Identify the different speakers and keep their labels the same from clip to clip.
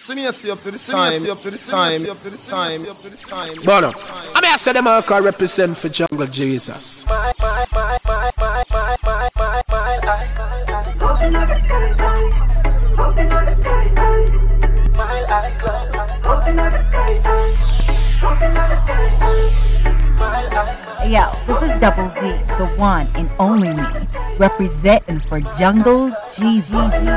Speaker 1: But I mean, I said them all can represent for Jungle Jesus.
Speaker 2: Yo, this is Double D, the one and only me, representing for Jungle Jesus.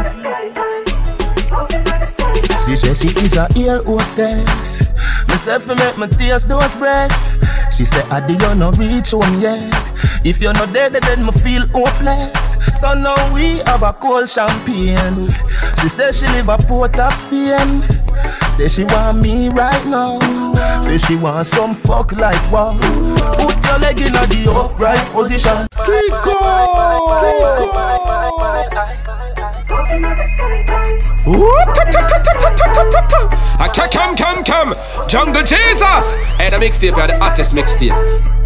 Speaker 3: She said she is a ear hostess. Myself to make my tears those breasts. She said, I do you not reach home yet? If you're not dead, then me feel hopeless. So now we have a cold champagne. She said she live a Port of Spain. Say she want me right now. Say she want some fuck like wow. Put your leg in the upright position. Kiko!
Speaker 1: Come, Jungle Jesus! Hey, the mixtape, the artist mixtape.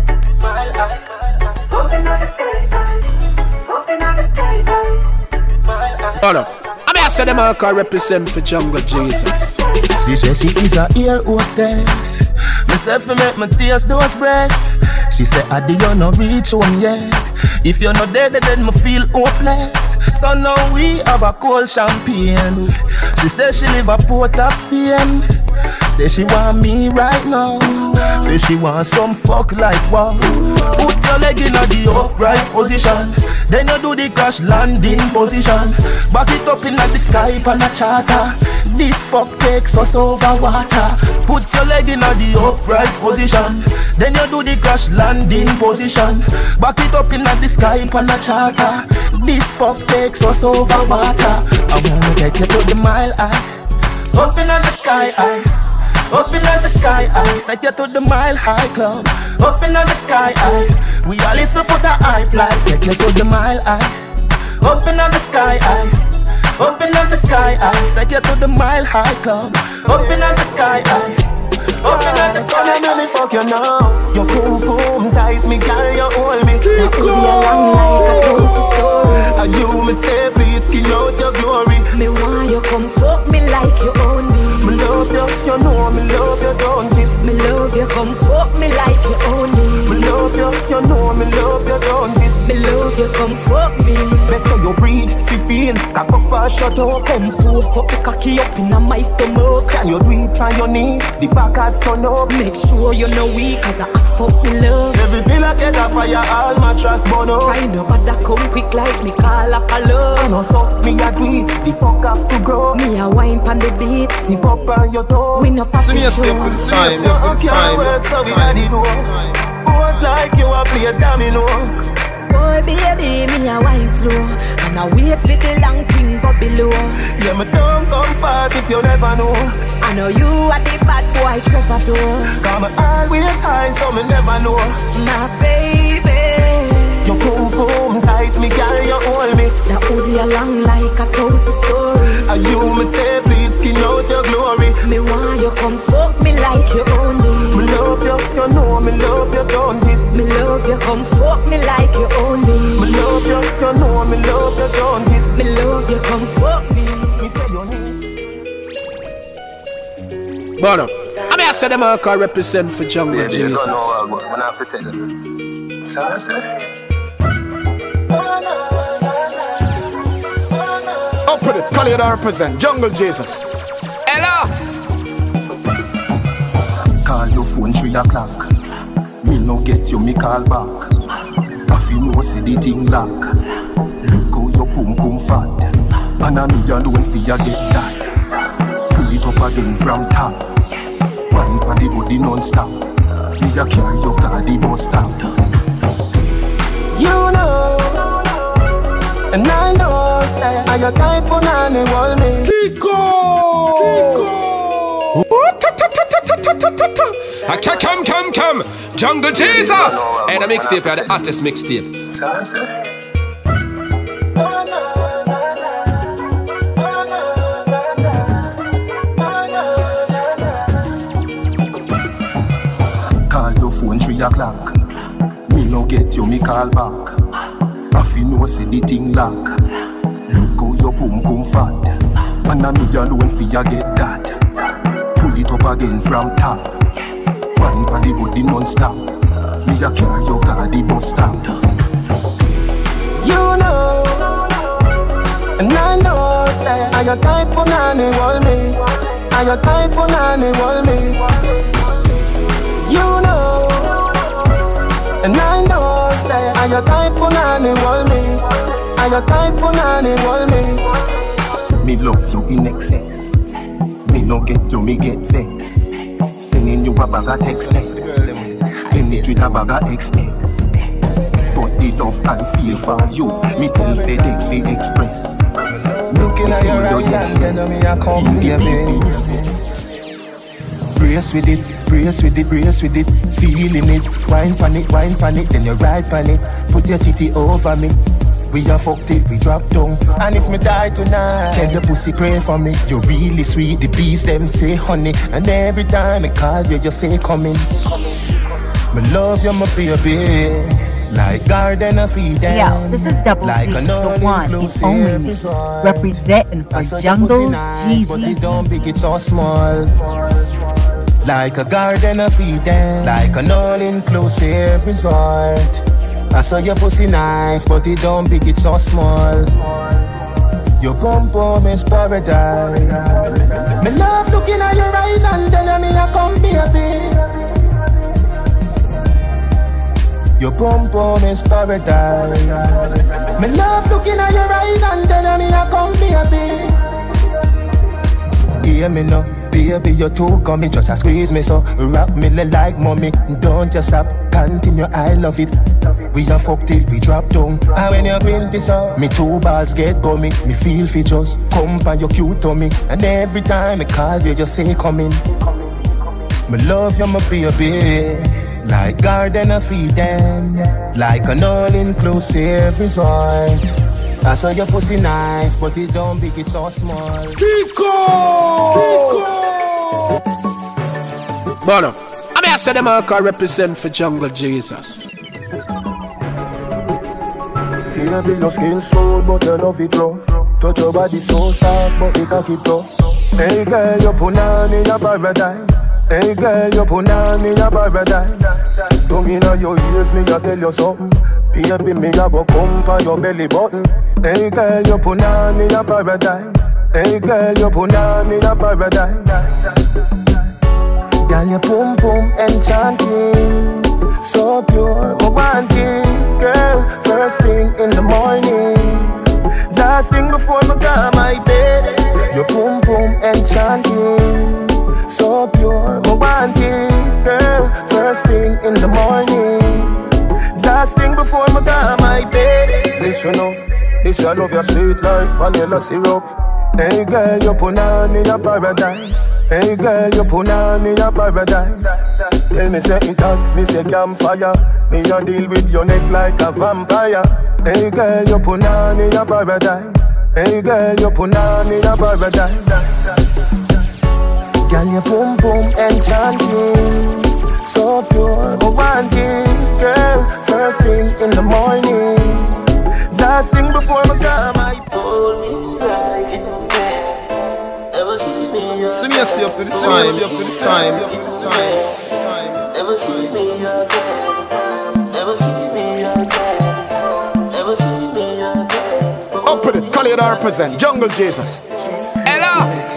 Speaker 1: Hold up. I mean, I said them all can represent for Jungle Jesus.
Speaker 3: She said she is a ear hostess. Myself to make my tears those breasts. She said, I do you not reach home yet? If you're not dead, then me feel hopeless. So now we have a cold champagne. She said she live a Port of Spain. Say she want me right now. Say she want some fuck like wow. Put your leg in the upright position. Then you do the crash landing position. Back it up in the sky on a charter. This fuck takes us over water. Put your leg in the upright position. Then you do the crash landing position. Back it up in the sky on a charter. This fuck takes us over water. I wanna take you to the mile high. Up in the sky high. Up in the sky high. Take you to the Mile High Club. Up in the sky high. We all listen for the hype like. Take you to the Mile High. Up in the sky high. Up in the sky high. Take you to the Mile High Club. Up in the sky high. Up in the sky high. Let me fuck you now. Your boom boom tight, me girl, you hold me. You could be along like a close story. And you me say please skin out your glory.
Speaker 4: Me want you come fuck me like you own me.
Speaker 3: Me love you, you know me love you, don't it?
Speaker 4: Me love you, come fuck me like you own me.
Speaker 3: Me love you, you know me love you, don't it?
Speaker 4: Me love you, come fuck me.
Speaker 3: Make sure you breathe, feel, cock up and shut up.
Speaker 4: Come force up the cocky up in my stomach.
Speaker 3: Can you do it on your knee? The back has turned up.
Speaker 4: Make sure you know weak, cause I act fuck me love.
Speaker 3: Every pillar get a fire, all mattress burn up.
Speaker 4: Try no bother come quick like me call up a love.
Speaker 3: I know so, me a do it, the fuck have to go.
Speaker 4: Me a wine pan the beat.
Speaker 3: Zip up on your toe.
Speaker 4: We no pack the show.
Speaker 3: So can't work, so we had it all. Boys like you a play domino.
Speaker 4: Boy baby, me a wine slow. And I wait for the long thing go below.
Speaker 3: Yeah, me don't come fast if you never know.
Speaker 4: I know you are the bad boy Trevor door.
Speaker 3: Come always high, so me never know.
Speaker 4: My baby,
Speaker 3: you boom tight, me girl, you hold me.
Speaker 4: that hoodie along like a toast story.
Speaker 3: And you me say please skin out your glory.
Speaker 4: Me want you come fuck me like you own me.
Speaker 3: Me love you, you know me love you, don't it?
Speaker 4: Me love you, come fuck me like you own me.
Speaker 3: Me love you, you know me love you, don't it?
Speaker 4: Me love you, come fuck me.
Speaker 3: Me say you need.
Speaker 1: But I mean, I said them all can represent for Jungle Jesus.
Speaker 5: Up with it, call you to represent Jungle Jesus.
Speaker 1: Hello!
Speaker 3: Call your phone 3 o'clock. Me no get you, me call back. If you know say the thing lock. Look how your pum pum fat. And I me alone for you get that. Pull it up again from top. Wine for the body non-stop. Me a carry your car the bus stop. You know, and I know, say I got tight for nanny wall me.
Speaker 5: Kiko!
Speaker 1: Come, Jungle Jesus! Hey, the mixtape, the artist mixtape.
Speaker 3: Call your phone 3 o'clock. Me no get you, me call back. If you know say the thing lock. Look how your pum pum fat. And I me alone for you get that. it up again from top. Wine for the body non-stop. Me a carry your car the bus stop. You know, and I know, say I got tight for nanny, hold me. I got tight for nanny, hold me. You know, and I know, say I got tight for nanny, hold me. I got tight for nanny, hold me. Me love you in excess. Me no get you, me get vexed. Sending you a bag of text. In it with a bag of XX. But the love I feel for you, me tell FedEx, we express. Looking at your eyes and telling me I come, baby. Brace with it, brace with it, brace with it. Feeling it, wine pan it, then you ride pan it. Put your titty over me. We are fucked it, we drop down. And if me die tonight, tell your pussy pray for me. You're really sweet, the bees them say honey. And every time I call you, you say coming. Me love you, my baby. Like garden of Eden.
Speaker 2: Yo, this is Double
Speaker 3: like
Speaker 2: Z, the one and only me. Representing for Jungle Jesus.
Speaker 3: But it don't big, it's so small. Like a garden of Eden. Like an all-inclusive resort. I saw your pussy nice, but it don't big, it's so small. Your pom-pom is paradise. Me love looking at your eyes and telling me I come baby. Your pom-pom is paradise. Me love looking at your eyes and telling me I come baby. Hear me now. Baby, you're too gummy, just a squeeze me so. Wrap me like mommy, don't you stop. Continue, I love it. We are fucked till we drop down. And when you're going this up, me two balls get bummy. Me feel fi just come by your cute tummy. And every time I call you, you say come in. Me love you, my baby. Like garden of Eden. Like an all-inclusive resort. I saw your pussy nice, but it don't big, it's so small. Kiko!
Speaker 6: Bono, I mean I say them all can represent for Jungle Jesus.
Speaker 3: Here be your skin smooth, but you love it rough. Touch your body so soft, but it cock it tough. Hey girl, you punani your paradise. Hey girl, you punani your paradise. Tongue inna your ears, me a tell you something. Baby, me a go pump on your belly button. Hey girl, you punani your paradise. Hey girl, you punani your paradise. Girl, your pum pum enchanting, so pure, I want it, girl. First thing in the morning, last thing before me go my bed. Your pum pum enchanting, so pure, I want it, girl. First thing in the morning, last thing before me go my bed. Listen up, this I love your sweet like vanilla syrup. Hey girl, you punani your paradise. Hey girl, you punani your paradise. Tell me say it hot, me say campfire. Me a deal with your neck like a vampire. Hey girl, you punani your paradise. Hey girl, you punani your paradise. Girl, you pum pum enchanting, so pure, I want it, girl. First thing in the morning, last thing before my come, I pull me like it. Ever see me?
Speaker 5: See me see up to the time.
Speaker 3: Ever see me again? Ever see me again? Ever see me again?
Speaker 5: Up with it, call it represent Jungle Jesus.
Speaker 1: Hello.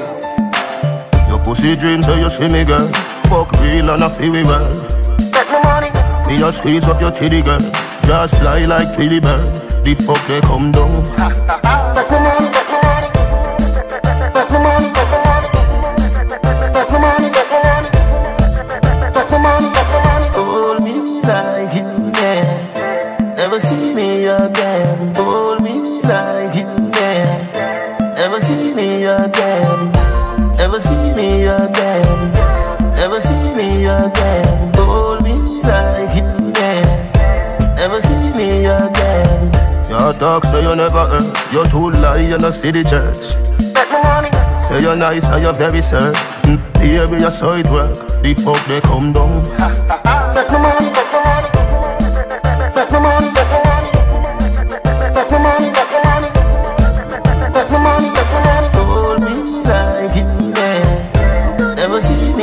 Speaker 3: Your pussy dreams, so you see me, girl. Fuck real and I feel me well. Take my money. Me just squeeze up your titty, girl. Just fly like Tweety Bird. The fuck they come down. Take my money, take my money. Take my money, take my money. Take my money, take my money. Take my money, take my money. Hold me like you can. Ever see me again? Hold me like you can. Ever see me again? Ever see me again? Ever see me again? Hold me like you can. Ever see me again? Your dog say you never heard. You too lie, you no see the church. Take my money. Say you're nice and you're very certain. Baby, you saw it work. The fuck they come down. Take my money, take my money. Take my money, take my money. Take my money, take my money. Take my money, take my money. Hold me like you can. Ever see me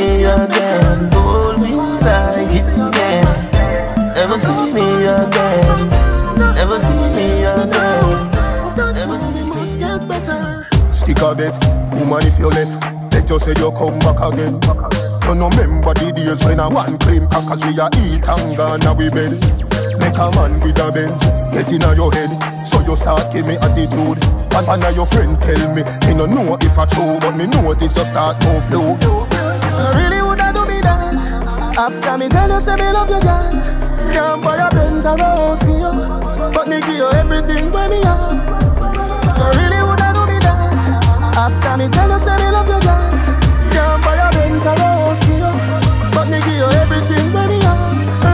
Speaker 3: Stick a bet, woman if you left, let you say you come back again. You no remember the days when I one claim cause we a eat and gone a we bed. Make a man with a Benz, get in your head, so you start give me attitude. And now your friend tell me, he no know if I true, but me notice you start move low. Really woulda do me that, after me tell you say me love you girl. Can't buy a Benz or rose for you, but me give you everything when me have. Really woulda do me that, after me tell you say me love you girl. Can't buy a Benz or rose for you, but me give you everything when me have.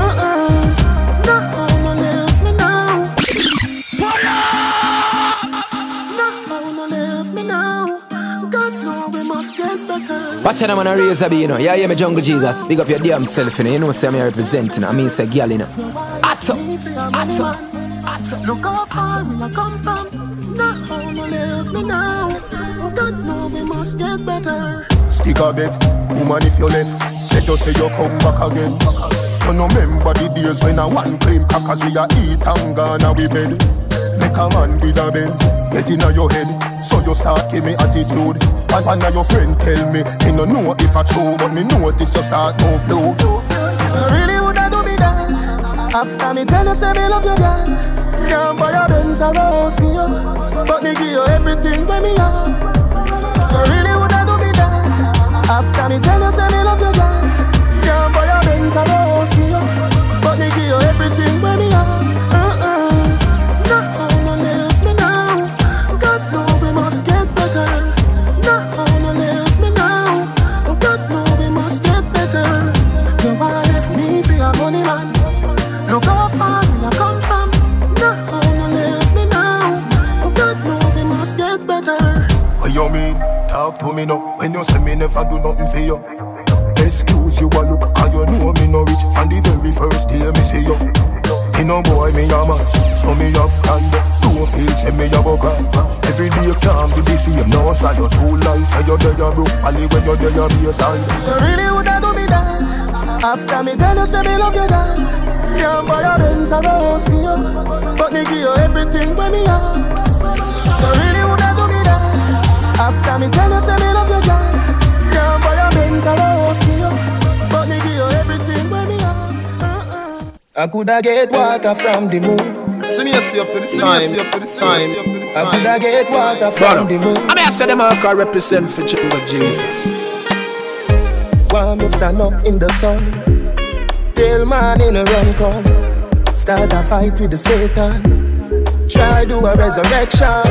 Speaker 7: Watch out, I'm on a razor B, you know. Yeah, me Jungle Jesus. Big up your damn self, you know. You know, say I'm representing. I mean, say, girl, you know. Atta. Look how far we come from. Now, no leave me now. God know we must get better.
Speaker 3: Stick a bet, woman if you left, let us say you come back again. You no remember the days when I one claim cause we a eat and gone a we bed. Make a man with a Benz, get in your head, so you start give me attitude. And now your friend tell me, he no know if I true, but me notice you start move low. Really woulda do me that, after me tell you say me love you girl. Can't buy a Benz or rose for you, but me give you everything when me have. Really woulda do me that, after me tell you say me love you girl. Can't buy a Benz or rose for you, but me give you everything when me have. No leave me now, God know we must get better. No leave me now, God know we must get better. You wanna left me for a money man, look how far I come from. No leave me now, God know we must get better. What you mean? Talk to me now, when you say me never do nothing for you. Excuse you a look, cause you know me no rich. From the very first day me see you. Me no boy, me a man, so me have conduct. Don't feel say me a bugger. Every day can't be the same. No say you too lies, say you there you broke. Folly when you there you be a sign. You really woulda do me that, after me tell you say me love you girl. Can't buy a Benz or rose for you, but me give you everything when me have. You really woulda do me that, after me tell you say me love you girl. Can't buy a Benz or rose for you, but me give you everything when me have. I coulda get water from the moon.
Speaker 5: See me see up to the time.
Speaker 3: I coulda get water from the moon.
Speaker 6: I mean, I said them all can represent for Jungle Jesus.
Speaker 3: Want me stand up in the sun, till man in a run come. Start a fight with the Satan, try do a resurrection.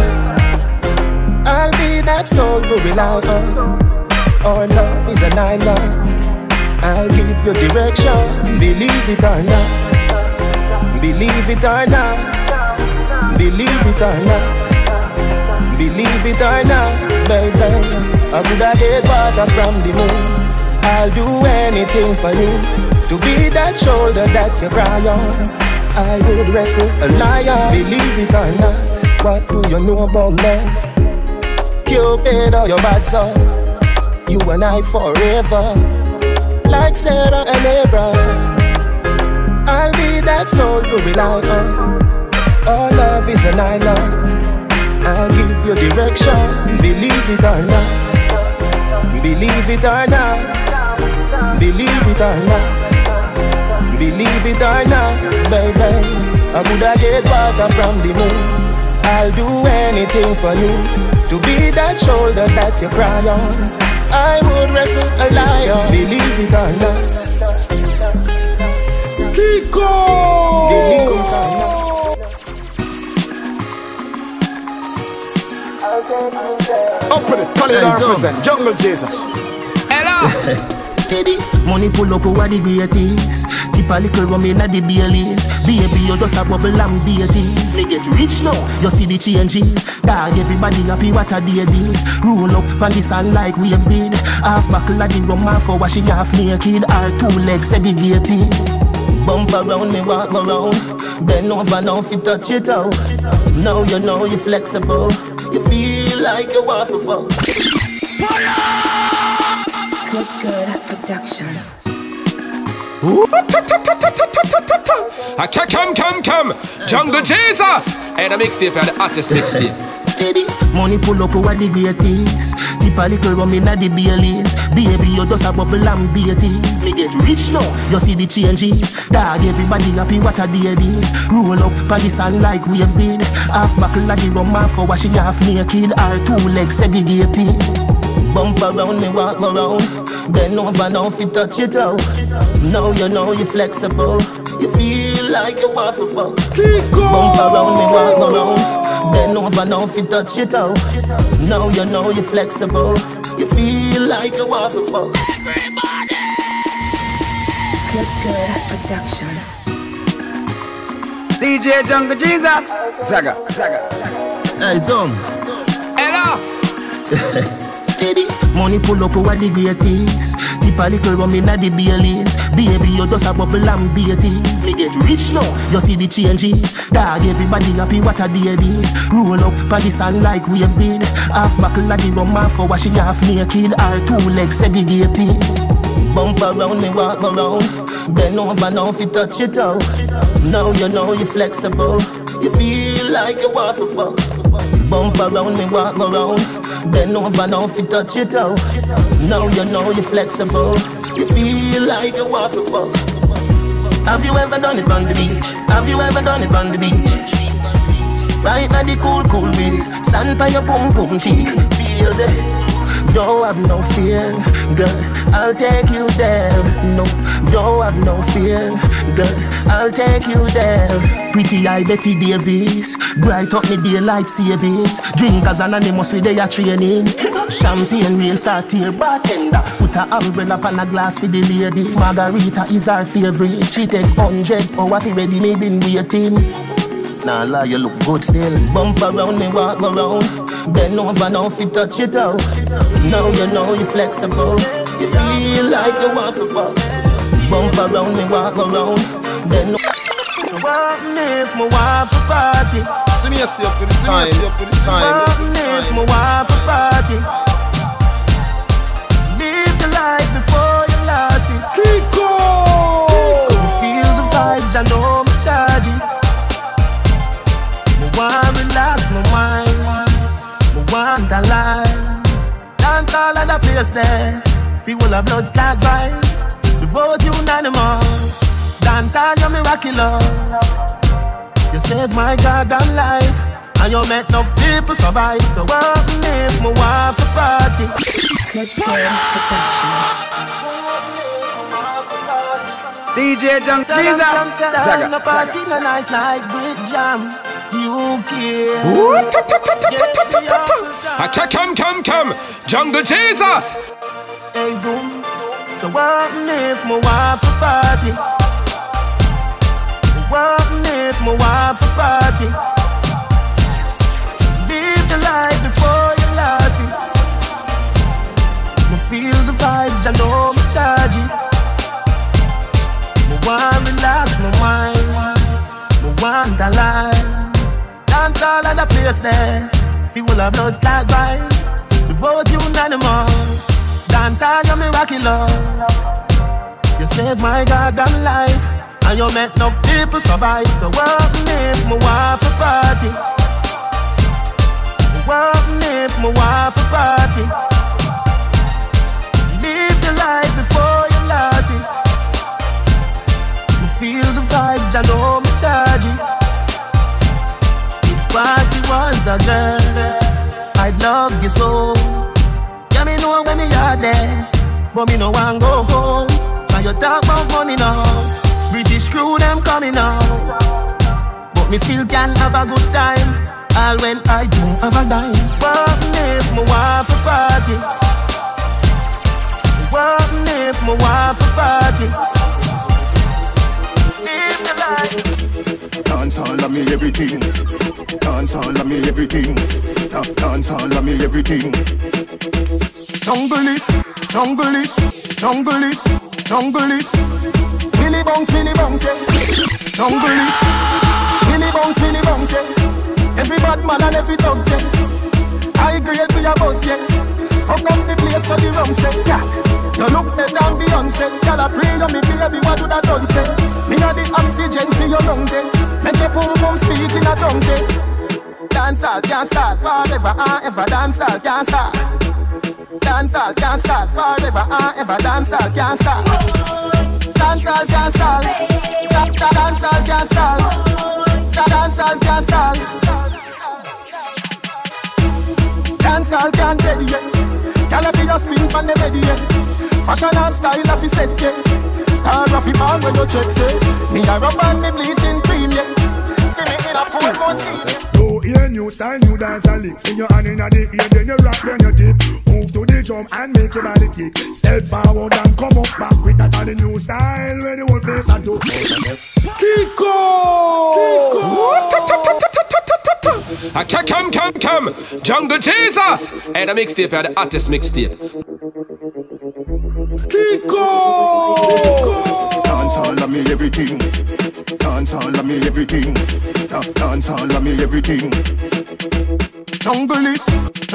Speaker 3: I'll be that soul to rely on. Our love is an island. I'll give you direction. Believe it or not. Believe it or not. Believe it or not. Believe it or not, baby. I coulda get water from the moon. I'll do anything for you, to be that shoulder that you cry on. I would wrestle a lion. Believe it or not. What do you know about love? Cupid or your bad soul? You and I forever, like Sarah and Abraham. I'll be that soul to rely on. Our love is an island. I'll give you direction. Believe it or not. Believe it or not. Believe it or not. Believe it or not, baby. I coulda get water from the moon. I'll do anything for you, to be that shoulder that you cry on. I would wrestle a lion. Believe it or not.
Speaker 5: Kiko!
Speaker 3: Believe it or not.
Speaker 5: Up with it, call it and represent Jungle Jesus.
Speaker 1: Hello!
Speaker 3: Teddy, money pull up over the greatest. Tip a little rum inna the Baileys. Baby, you just a bubble and beaties. Me get rich now, you see the changes. Dog, everybody happy, what a day this. Roll up on the sun like waves did. Half buckle of the rum, half for washing half naked. Our 2 legs segregated. Bump around, me walk around. Bend over now, if you touch it out. Now you know you're flexible. You feel like you want to fuck.
Speaker 4: Good production.
Speaker 1: Come. Jungle Jesus! And the mixtape, the hottest mixtape.
Speaker 3: Teddy, money pull up over the greatest. Tip a little rum inna the Baileys. Baby, you just a bubble and beaties. Me get rich now, you see the changes. Dog, everybody happy, what a day this. Roll up by the sun like waves did. Half buckle of the rum, half for washing half naked. Our 2 legs segregated. Bump around me, walk around. Bend over now, if you touch it out. Now you know you're flexible. You feel like you want to fuck. Bump around me, walk around. Bend over now, if you touch it out. Now you know you're flexible. You feel like you want to fuck.
Speaker 4: Good production.
Speaker 7: DJ Jungle Jesus. Zaga.
Speaker 3: Hey, Zom.
Speaker 1: Hello.
Speaker 3: Teddy, money pull up over the greatest. Tip a little rum inna the Baileys. Baby, you just a bubble and beaties. Me get rich now, you see the changes. Dog, everybody happy, what a day this. Roll up by the sun like waves did. Half buckle of the rum, half for washing half naked. Our 2 legs segregated. Bump around me, walk around. Bend over now, if you touch it out. Now you know you're flexible. You feel like you want to fuck. Bump around me, walk around. Bend over now, if you touch it out. Now you know you're flexible. You feel like you want to fuck. Have you ever done it on the beach? Have you ever done it on the beach? Right now the cool breeze. Stand by your pum cheek. Feel the don't have no fear, girl, I'll take you there. No, don't have no fear, girl, I'll take you there. Pretty eye Betty Davis, bright up me daylight savings. Drinkers anonymous with their training. Champagne rain start here, bartender put a umbrella on a glass for the lady. Margarita is our favorite. She take 100 hours ready, me been waiting. Nah lie, you look good still. Bump around me, walk around. Bend over now, if you touch it out. Now you know you're flexible. You feel like you want to fuck. Bump around me, walk around. Bend over. So what if my wife a party?
Speaker 5: See me up for the time.
Speaker 3: What if my wife a party? Live the life before you lost it.
Speaker 5: Kiko!
Speaker 3: Feel the vibes, I know me charge it. Want relax my mind, I want a life. Dance all of the place there. Feel all the blood clot vibes. The vote unanimous. Dance all your miraculous. You save my goddamn life, and you make enough people survive. So what if my wife a party?
Speaker 4: Good production.
Speaker 7: DJ Jungle Jesus.
Speaker 3: Zaga. Party no nice like brick jam. You care.
Speaker 1: Come, Jungle Jesus.
Speaker 3: Hey Zoom. So what if my wife a party? What if my wife a party? Live the life before you lost it. Me feel the vibes, I know me charge it. Me want relax my mind. Me want a life. Dance all of the place there. Feel all the blood clot vibes. The vote unanimous. Dance all your miraculous. You save my goddamn life, and you make enough people survive. So what if my wife a party? What if my wife a party? Live the life before you lost it. You feel the vibes, I know me charge it. Party was a girl, I'd love you so. Yeah, me know when me are there, but me no want go home. When you talk about money now, British crew them coming out, but me still can have a good time, all when I don't have a dime. What if my wife a party? What if my wife a party? Live the life.
Speaker 5: Dance all of me everything. Dance all of me everything. Dance all of me everything. Jungle is. Billy bounce, yeah. Jungle is. Billy bounce, yeah. Every bad man and every dog, yeah. I grade to your boss, yeah. Fuck up the place so the rum, say, yeah. You look better than Beyonce. Y'all a pray on me baby, what do that done, say? Me a the oxygen for your lungs, eh. Make your pum pum speak in a tongue, say.
Speaker 3: Dancehall can't start forever and ever. Dancehall can't start. Dancehall can't start forever and ever. Dancehall can't start. Dancehall can't start. Dancehall can't start. Dancehall can't start. Dancehall can't get it. Gyal fi just spin pon the bed, yeah. Fashion and style a fi set, yeah. Star of the band when you check, say. Me a rub and me bleaching cream, yeah. See me in a full mosquito, yeah.
Speaker 5: No ear, new style, new dance and lick. In your hand in the ear, then you rock, then you dip. Move to the drum and make your body kick. Step forward and come up back with that on the new style. Where the whole place a do. Kiko!
Speaker 1: Come, Jungle Jesus! And a mixtape, the hottest mixtape.
Speaker 5: Kiko!
Speaker 3: Dancehall of me everything. Dancehall of me everything. Dancehall of me everything. Jungle is.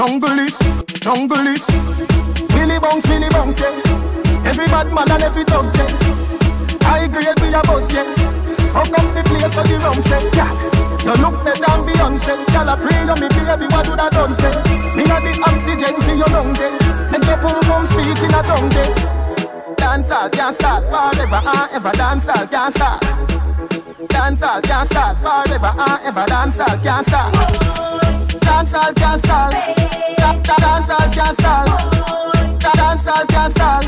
Speaker 3: Billy bounce, yeah. Every bad man and every dog, yeah. I grade with a buzz, yeah. Fuck up the place of the rum, say, yeah. You look better than Beyonce. Y'all a pray you me baby, what do that done, say? Me got the oxygen for your lungs, eh. And the pum speak in a tongue, say. Dancehall can't start forever and ever. Dancehall can't start. Dancehall can't start forever and ever. Dancehall can't start. Dancehall can't start. Dancehall can't start. Dancehall can't start.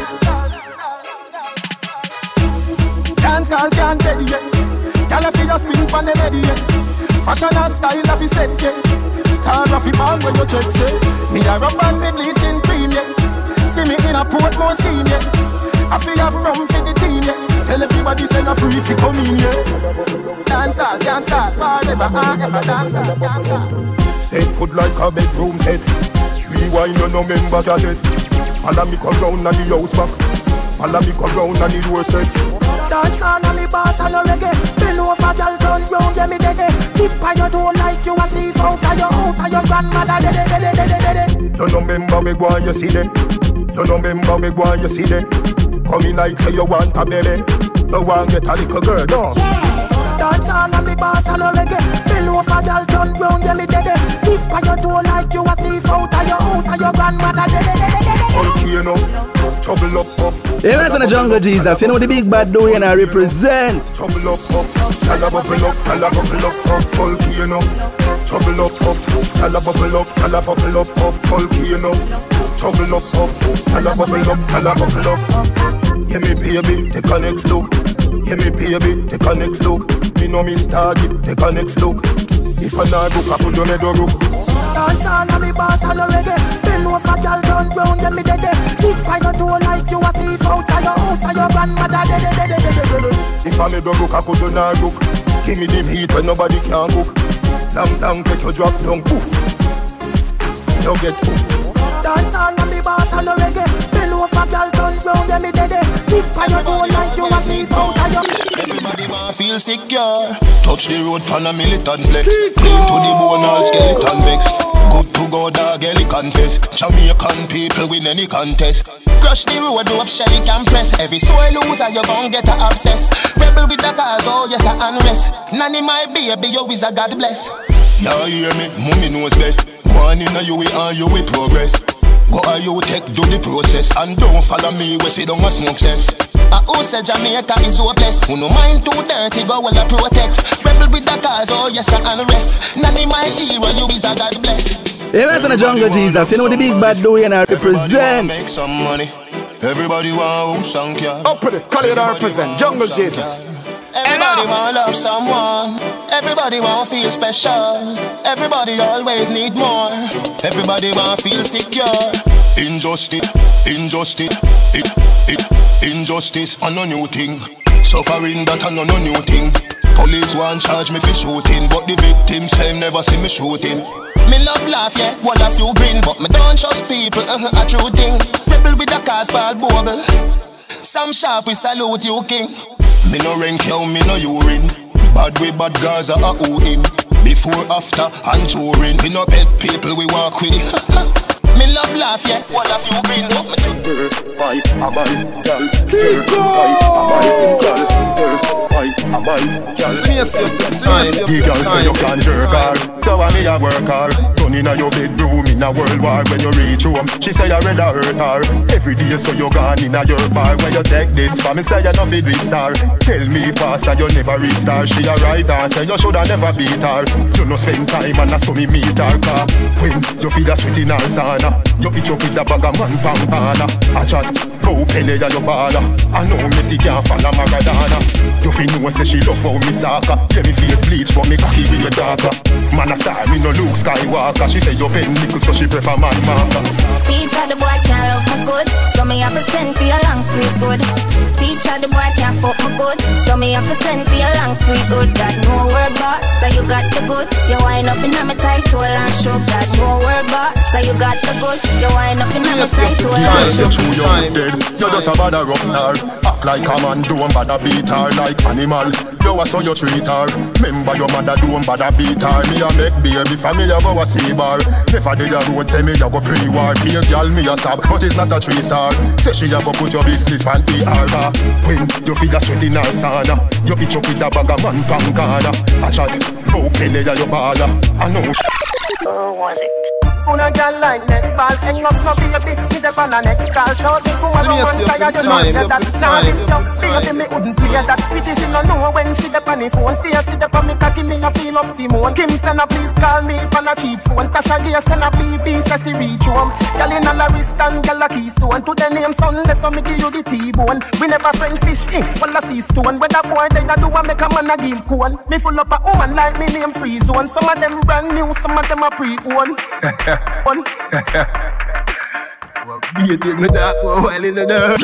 Speaker 3: Dancehall can't get it, yeah. Gyal fi just spin pon the bed, yeah. Fashion and style a fi set, yeah. Star of the band when you check, say. Me a rub and me bleaching cream, yeah. See me in a Portmore scene, yeah. I fi have rum for the team, yeah. Tell everybody say no free fi come in, yeah. Dancehall can't start forever and ever. Dancehall can't start.
Speaker 5: Set good like a bedroom set. Rewind you no member gadget. Follow me come round and the house back. Follow me come round and the door set.
Speaker 3: Dancehall and me boss and no reggae. Bend over girl turn round yeah me dead. Tip on your door like you a thief out of your house and your grandmother dead.
Speaker 5: You no member me go and you see them. You no member me go and you see them. Come in like say you want a baby. You want get a little girl, no?
Speaker 3: Dancehall and me boss and no reggae. Bend over girl turn round yeah me dead. Tip on your door like you a thief out of your house and your grandmother dead.
Speaker 5: Volcano, trouble up.
Speaker 7: Yeah, that's in the Jungle Jesus. You know the big bad doing and I represent.
Speaker 5: Trouble up. Tell a bubble up. Volcano, trouble up. Tell a bubble up. Volcano, trouble up. Tell a bubble up. Yeah me baby, take a next look. Yeah me baby, take a next look. Me know me started, take a next look. If I not book, I put on a door.
Speaker 3: Dancehall and me boss and no reggae. Bend over girl turn round yeah me dead. Tip on your door like you a thief out of your house and your grandmother dead.
Speaker 5: If I made a look, I could not look. Give me the heat when nobody can cook. Long take your drop down, poof. You get poof.
Speaker 3: Dancehall and me boss and no reggae. Bend over girl turn round yeah me dead. Tip on your door like you a thief out of your.
Speaker 8: Everybody want feel secure. Touch the road pan a militant flex. Clean to the bone all skeleton vex. Good to go dog Ellie confess. Jamaican people win any contest. Crush the road up Shelly can press. Every soul loser you gon' get a obsess. Rebel with the cause oh yes a unrest. Nanny my baby you is a God bless. Yeah hear me, mommy knows best. Go on in a you and you with progress. Go a you take do the process. And don't follow me we say don't a smoke cess. Who say Jamaica is hopeless? Who no mind too dirty, go well a protect. Rebel with the cause, oh yes, and rest. Nanny my hero, you is a God bless.
Speaker 7: Yeah, that's in the Jungle Jesus. You know the big bad doing and I represent.
Speaker 8: Make some money. Everybody want house and car.
Speaker 5: Up with it, call it I represent. Jungle Jesus.
Speaker 8: Everybody want love someone. Everybody want feel special. Everybody always need more. Everybody want feel secure. Injustice, injustice and no new thing. Suffering that and no new thing. Police want charge me for shooting, but the victim say never see me shooting. Me love laugh, yeah, well a few grin, but me don't trust people, a true thing. Rebel with a cause called bogle. Some sharp we salute you king. Me no rank you, me no urine. Bad way, bad Gaza a who him. Before, after, and during. We no pet people, we walk with it. Me love laugh, yeah. All of you green up me.
Speaker 3: Wife, a man, girl. Wife, a man, girl. Wife, a man, girl. The girl say you can jerk her, so I me a work her. Turn inna your bedroom in a world war. When you reach home, she say you rather hurt her. Every day so you gone inna your bar. When you take this for me say you no fit with star. Tell me pastor you never reach star. She a right her, say you shoulda never beat her. You no spend time and so me meet her car. When you feel a sweat in her sauna, you itch up with a bag of man pampana. A chat, go Pele ya your baller. I know Messi can't follow Maradona. You feel know say she love how me soccer. Yeah me face bleach but me cocky with your darker. Man a star me no Luke Skywalker. She say you pen nickel so she prefer man marker.
Speaker 9: Teacher the boy can't love me good, so me have to send for your long sweet good. Teacher the boy can't fuck me good, so me have to send for your long sweet good. Got no word but so you got the goods. You wind up in my tight hole and show. Got no word but so you got the goods. You wind up in my tight hole and show.
Speaker 3: You just a bad rock star. Act like a man, don't bother beat her like animal. You a so you treat her. Remember your mother don't bother beat her. Me a make baby for me a go a see bar. Never dey a road say me a go pre-war. Be a girl me a stab, but it's not a 3-star. Say she a go put your business on ER. When you feel a sweat in her sauna, you itch up with a bag of man pancana. A chat, go Pele ya your baller. I know.
Speaker 9: Oh, was it?
Speaker 5: Una girl like netball, hang up no baby. Me the on the next call, shout me to a woman tired. You know say that. Now this young baby me wouldn't play that. Pity she no know when she the on the phone. See her on me cocky, me a feel up Simone. Kim send a please call me on a cheap phone. Tasha Gay send a BB say she reach home. Girl in a la wrist and girl a keystone. To the name Sunday so me give you the T-bone. We never friend fish in, well a sea stone. When a boy they a do a make a man a give cone. Me full up a woman like me name Free Zone. Some of them brand new, some of them a pre-owned. One. Be it in the dark, while in the dark.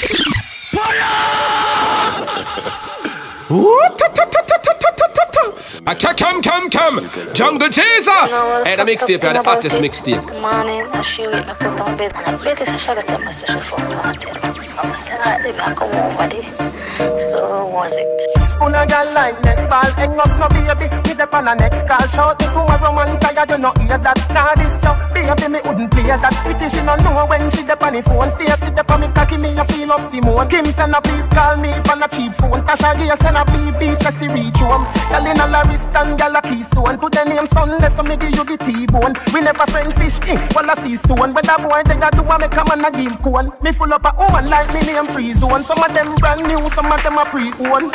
Speaker 1: Come, Jungle Jesus! And the mixtape, the hottest mixtape.
Speaker 9: Morning, I shoot me put on bed. And I bet it's a shot at my social for planting. I'm a singer, they back over there. So was it?
Speaker 5: Una girl like netball, hang up no baby. Me the on the next call, shout me to a woman tired. You no hear that? Nah this young baby me wouldn't play that. Pity she no know when she the on the phone. Stay sit up on me cocky, me a feel up Simone. Kim send a please call me on a cheap phone. Tasha Gay send a BB say she reach home. Girl in a la wrist and girl a keystone. To the name Sunday so me give you the T-bone. We never friend fish in, well a sea stone. When a boy they a do a make a man a give cone. Me full up a woman like me name Free Zone. Some of them brand new, some of them a pre-owned.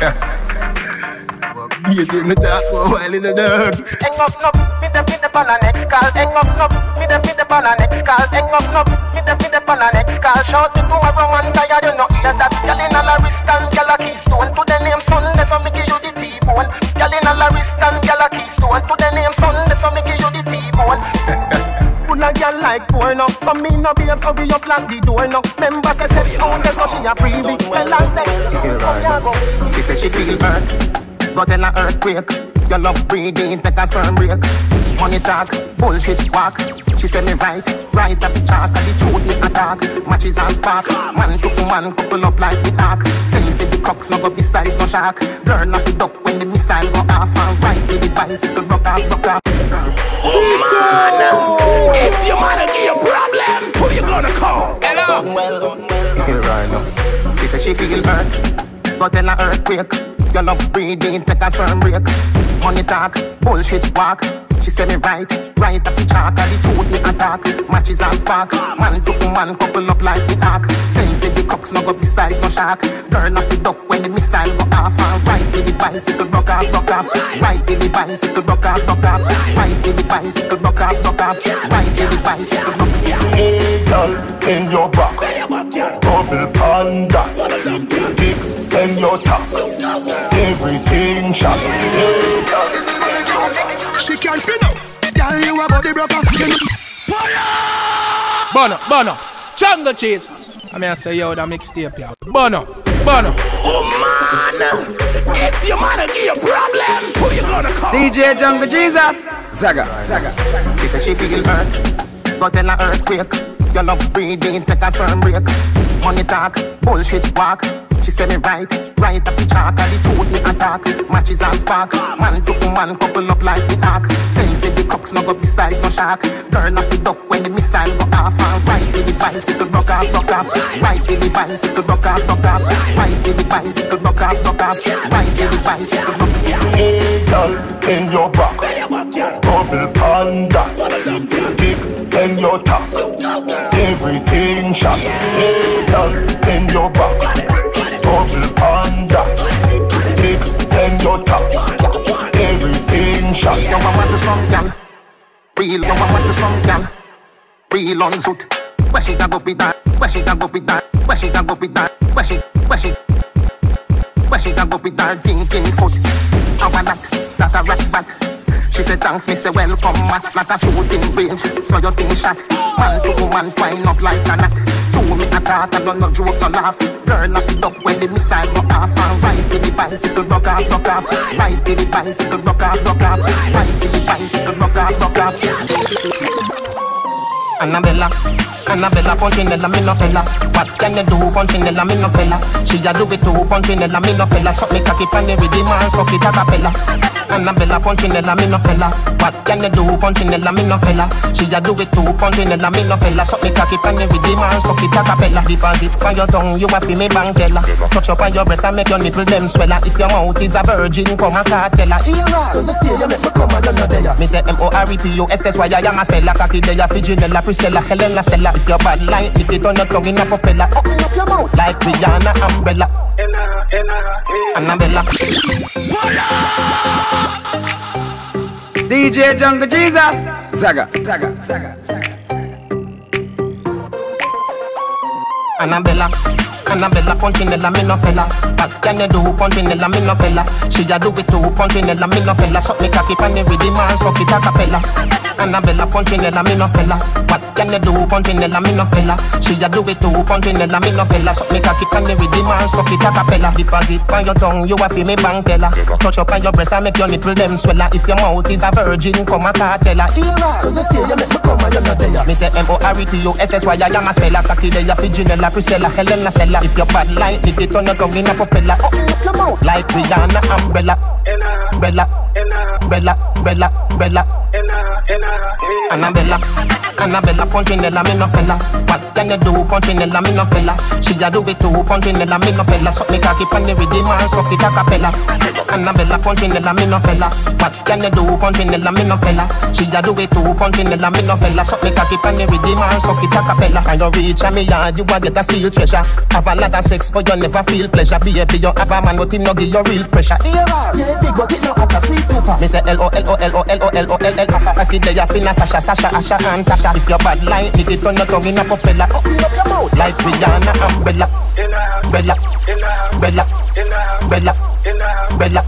Speaker 5: Be it in the dark, while in the dark. Hang up, no, me the on the next call. Hang up, no, me the on the next call. Hang up, no, me the on the next call. Shout me to a woman tired, you no hear that. Girl in a la wrist and girl a keystone. To the name Sunday, so me give you the T-bone. Girl in a la wrist and girl a keystone. To the name Sunday, so me give you the T-bone. Full of girl like porno. Come in no babes, hurry up lock the door no. Member says step out there so she a freebie. Tell her say,
Speaker 3: she said she feel hurt. Got in a earthquake. Your love breathing, take a sperm break. Money talk, bullshit walk. She said me right off the chalk. And the truth me attack, matches and spark. Man to man, couple up like the ark. Send for the cocks, no go beside no shark. Girl off the duck when the missile go off. And ride with the bicycle, rock off.
Speaker 10: Oh man, if your man give you a problem, who you gonna call? Hello?
Speaker 3: Well, right now. She said she feel hurt. Got in a earthquake. Your love breathing, take a sperm break. Money talk, bullshit walk. She say me right off the chalk. And the truth me attack, matches and spark. Man to man, couple up like the ark. Send for the cocks, no go beside no shark. Girl off the duck when the missile go off. And ride with the bicycle, rock off. Ride with the bicycle, rock off. Ride with the bicycle, rock off. Ride with the bicycle, rock off.
Speaker 10: Hey girl, in your back, double panda. Dick in your top, everything shot.
Speaker 5: she can't spin up. Girl, you a body broker.
Speaker 6: Bono, Jungle Jesus. I mean I say yo that mixtape yo. Bono.
Speaker 10: Oh man, if your man give you a problem, who you gonna call?
Speaker 7: DJ Jungle Jesus. Zaga.
Speaker 3: She said she feel hurt. Got in a earthquake. Your love breathing, take a sperm break. Money talk, bullshit walk. She say me right off the chalk. And the truth me attack, matches and spark. Man to man couple up like the ark. Send for the cocks, no go beside no shark. Girl off the duck when the missile go off. And ride with the bicycle, rock off. Ride with the bicycle, rock off. Ride with the bicycle, rock off. Ride with the bicycle, rock off.
Speaker 10: Hey girl, in your back, double panda, big in your top, everything shot. Hey girl, in your back, double panda, big in your top, everything shot.
Speaker 3: You want to some gal, real. You want to some gal, real on zoot. Where she da go be that? Where she da go be that? Where she da go be that? Where she da go be that? Thinking foot. I want that a rat bat. She said thanks, me say welcome, mat. Like a shooting range, so you think shot. Man to woman, twine up like a knot. Show me a talk, I don't know joke, no laugh. Girl off it up when the missile go off. And ride with the bicycle, rock off. Ride with the bicycle, rock off. Ride with the bicycle, rock off. Annabella, Punchinella, me no fella. What can you do, Punchinella, me no fella? She a do it too, Punchinella, me no fella. Suck me cocky pan with the man, suck it a cappella. Annabella, Punchinella, me no fella. What can you do, Punchinella, me no fella? She a do it too, Punchinella, me no fella. Suck me cocky pan with the man, suck it a cappella. Deposit on your tongue, you a feel me bankella. Touch up on your breast and make your nipple them swella. If your mouth is a virgin, come a cartella.
Speaker 5: So you stay, you make me come and you're not there.
Speaker 3: Me say MOREPUSSY, I am a spella. Cocky there, Figinella, Priscilla, Helena, Stella. If your bad line, lick it on your tongue in a propeller. Open up your mouth like Rihanna Umbrella. Annabella.
Speaker 7: DJ Jungle Jesus. Zaga.
Speaker 3: Annabella, Punchinella, me no fella. What can you do, Punchinella, me no fella? She a do it too, Punchinella, me no fella. Suck me cocky pan with the man, suck it a cappella. Annabella, Punchinella, me no fella. What can you do, Punchinella, me no fella? She a do it too, Punchinella, me no fella. Suck me cocky pan with the man, suck it a cappella. Deposit on your tongue, you a feel me bankella. Touch up on your breast and make your nipple them swella. If your mouth is a virgin, come a cartella.
Speaker 5: So you stay, you make me come and you're not there.
Speaker 3: Me say MOREPUSSY, I am a speller. Cocky there, Figinella, Priscilla, Helena, Stella. If your bad line, lick it on your tongue in a propeller. Open up your mouth like Rihanna Umbrella. Bella. Annabella, Punchinella, me no fella. What can you do, Punchinella, me no fella? She a do it too, Punchinella, me no fella. Suck me cocky pan with the man, suck it a cappella. Annabella, Punchinella, me no fella. What can you do, Punchinella, me no fella? She a do it too, Punchinella, me no fella. Suck me cocky pan with the man, suck it a cappella. Find your reach and me yard, you a get a steel treasure. Have a lot of sex, but you never feel pleasure. Baby, you have a man, but him no give you real pressure.
Speaker 5: Yeah, big, but it no have a sweet pepper.
Speaker 3: Me say LOLOLOLOLOLL. Cocky there, you feel Natasha, Sasha, Asha, and Tasha. If your bad line, lick it on your tongue in a propeller.
Speaker 5: Open up your mouth
Speaker 3: like Rihanna Umbrella. Bella.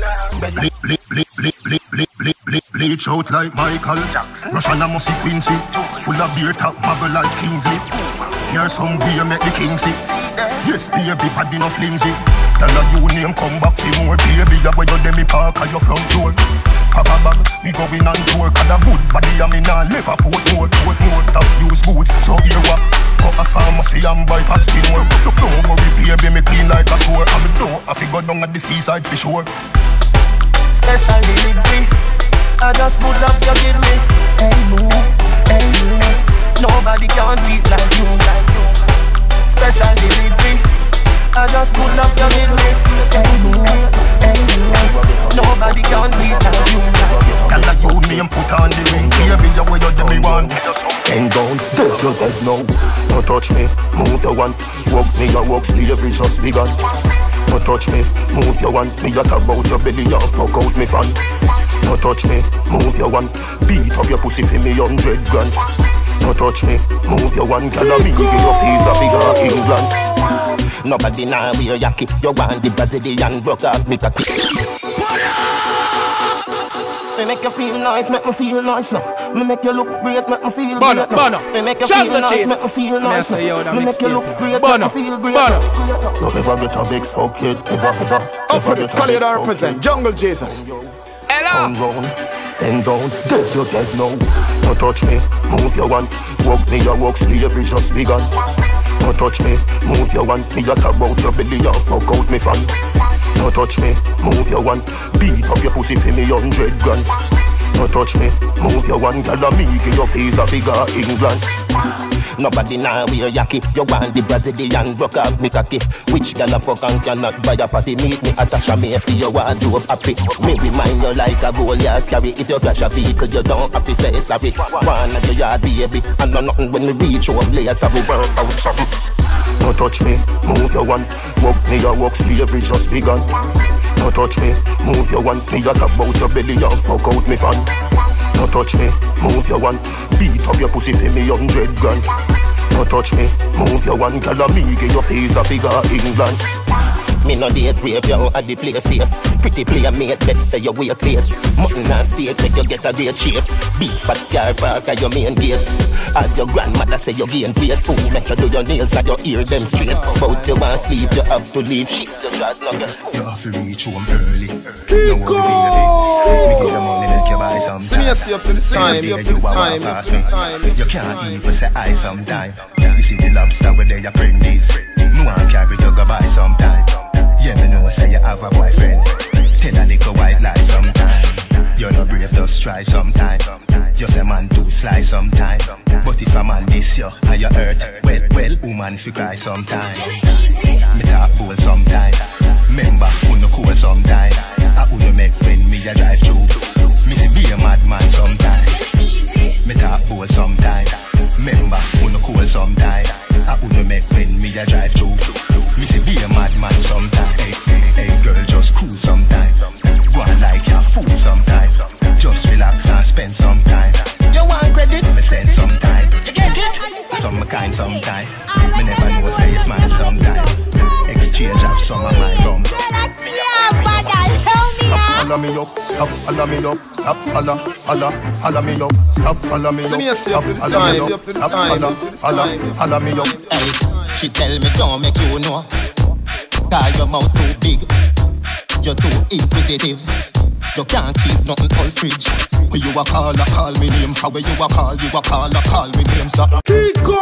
Speaker 10: Bleach out like Michael Jackson. Russian and Mossy Quincy. Full of beer top, bubble like Kingsley. Here's some beer, make the king see. Yes, baby, body no flimsy. Tell her you name, come back for more. Baby, you where you dem me park at your front door. Papa bag, we going on tour. Cause a good body, I mean, I live a port more. Top use boots, so here what? Got a pharmacy and bypass the more. Don't worry, baby, me clean like a store. I'm the door, I figure down at the seaside for sure.
Speaker 3: Special delivery, I just would love you give me. Hey boo, nobody can beat like you. Special delivery, I just would love you give me. Hey boo, nobody can beat like you.
Speaker 10: Tell her you name, put on the ring. Baby, you where you dem me want. Bend down, touch your head now. Don't touch me, move your one. Walk me, your walk, slavery just begun. Don't touch me, move your one. Me got about your belly, you fuck out me fan. Don't touch me, move your one. Beat up your pussy for me 100 grand. Don't touch me, move your one. Can I me give your visa bigger England? Nobody now wear yaki. You want the Brazilian broke off me cocky. Me make you feel nice, make me feel nice now. Me make you look great, make me feel great now. Me make you feel nice, make me feel nice now. Me make you look great, make me feel great now. You ever get a big fuck yet? Ever.
Speaker 5: Up for the color that represent Jungle Jesus.
Speaker 10: Turn round, bend down, dead you dead now. Don't touch me, move your one. Walk me, your walk, slavery just begun.
Speaker 3: No touch me, move your one. Me a talk about your belly and fuck out me fan. No touch me, move your one. Beat up your pussy for me 100 grand. No touch me, move your one. Tell me give your face a bigger England. Nobody now wear yaki. You want the Brazilian broke off me cocky. Which gal a fuck and cannot buy a party? Meet me at a chamois for your wardrobe happy. Me remind you like a goal you carry. If you crash a vehicle you don't have to say sorry. One of your yard baby. And no nothing when we reach home later we work out something. No touch me, move your one. Walk me your walk slavery just begun. No touch me, move your one. Me a talk about your belly and fuck out me fan. No touch me, move your one. Beat up your pussy for me 100 grand. No touch me, move your one. Tell me give your face a figure England. Me no date rape you at the place safe. Pretty player mate bet say you wait late. Mutton and steak make you get a great shape. Beef at car park at your main gate. As your grandmother say you gain weight. Who make you do your nails and you hear them straight. But you want sleep you have to leave. Shift the jazz nugget.
Speaker 10: You have to reach home early. No worry baby. Me give you money make you buy some time. You can't even say I sometime. You see the lobster where they apprentice. No one carry you go buy sometime. Yeah, me know say you have a boyfriend. Tell a little white lie sometime. You're not brave, just try sometime. You say man too sly sometime. But if a man miss you and you hurt, well, woman if you cry sometime. Me talk cool sometime. Remember, who no cool sometime. I who no make when me a drive through. Me say be a madman sometime. Me talk cool sometime. Remember, who no cool sometime. I who no make when me a drive through. Me say be a madman sometime. Hey, girl, just cool sometime. Go on like you're fool sometime. Just relax and spend some time. You want credit? Me send some time. You get it? Some kind sometime. Me never know say it's man sometime. Exchange of some of my rum.
Speaker 3: Follow me up, stop follow me up, stop follow me up, stop follow me up, stop follow me up, stop follow me up.
Speaker 8: Hey, she tell me don't make you know. Cause your mouth too big, you're too inquisitive. You can't keep nothing on fridge. When you a call me name. For when you a call me name, sir.
Speaker 6: Kiko!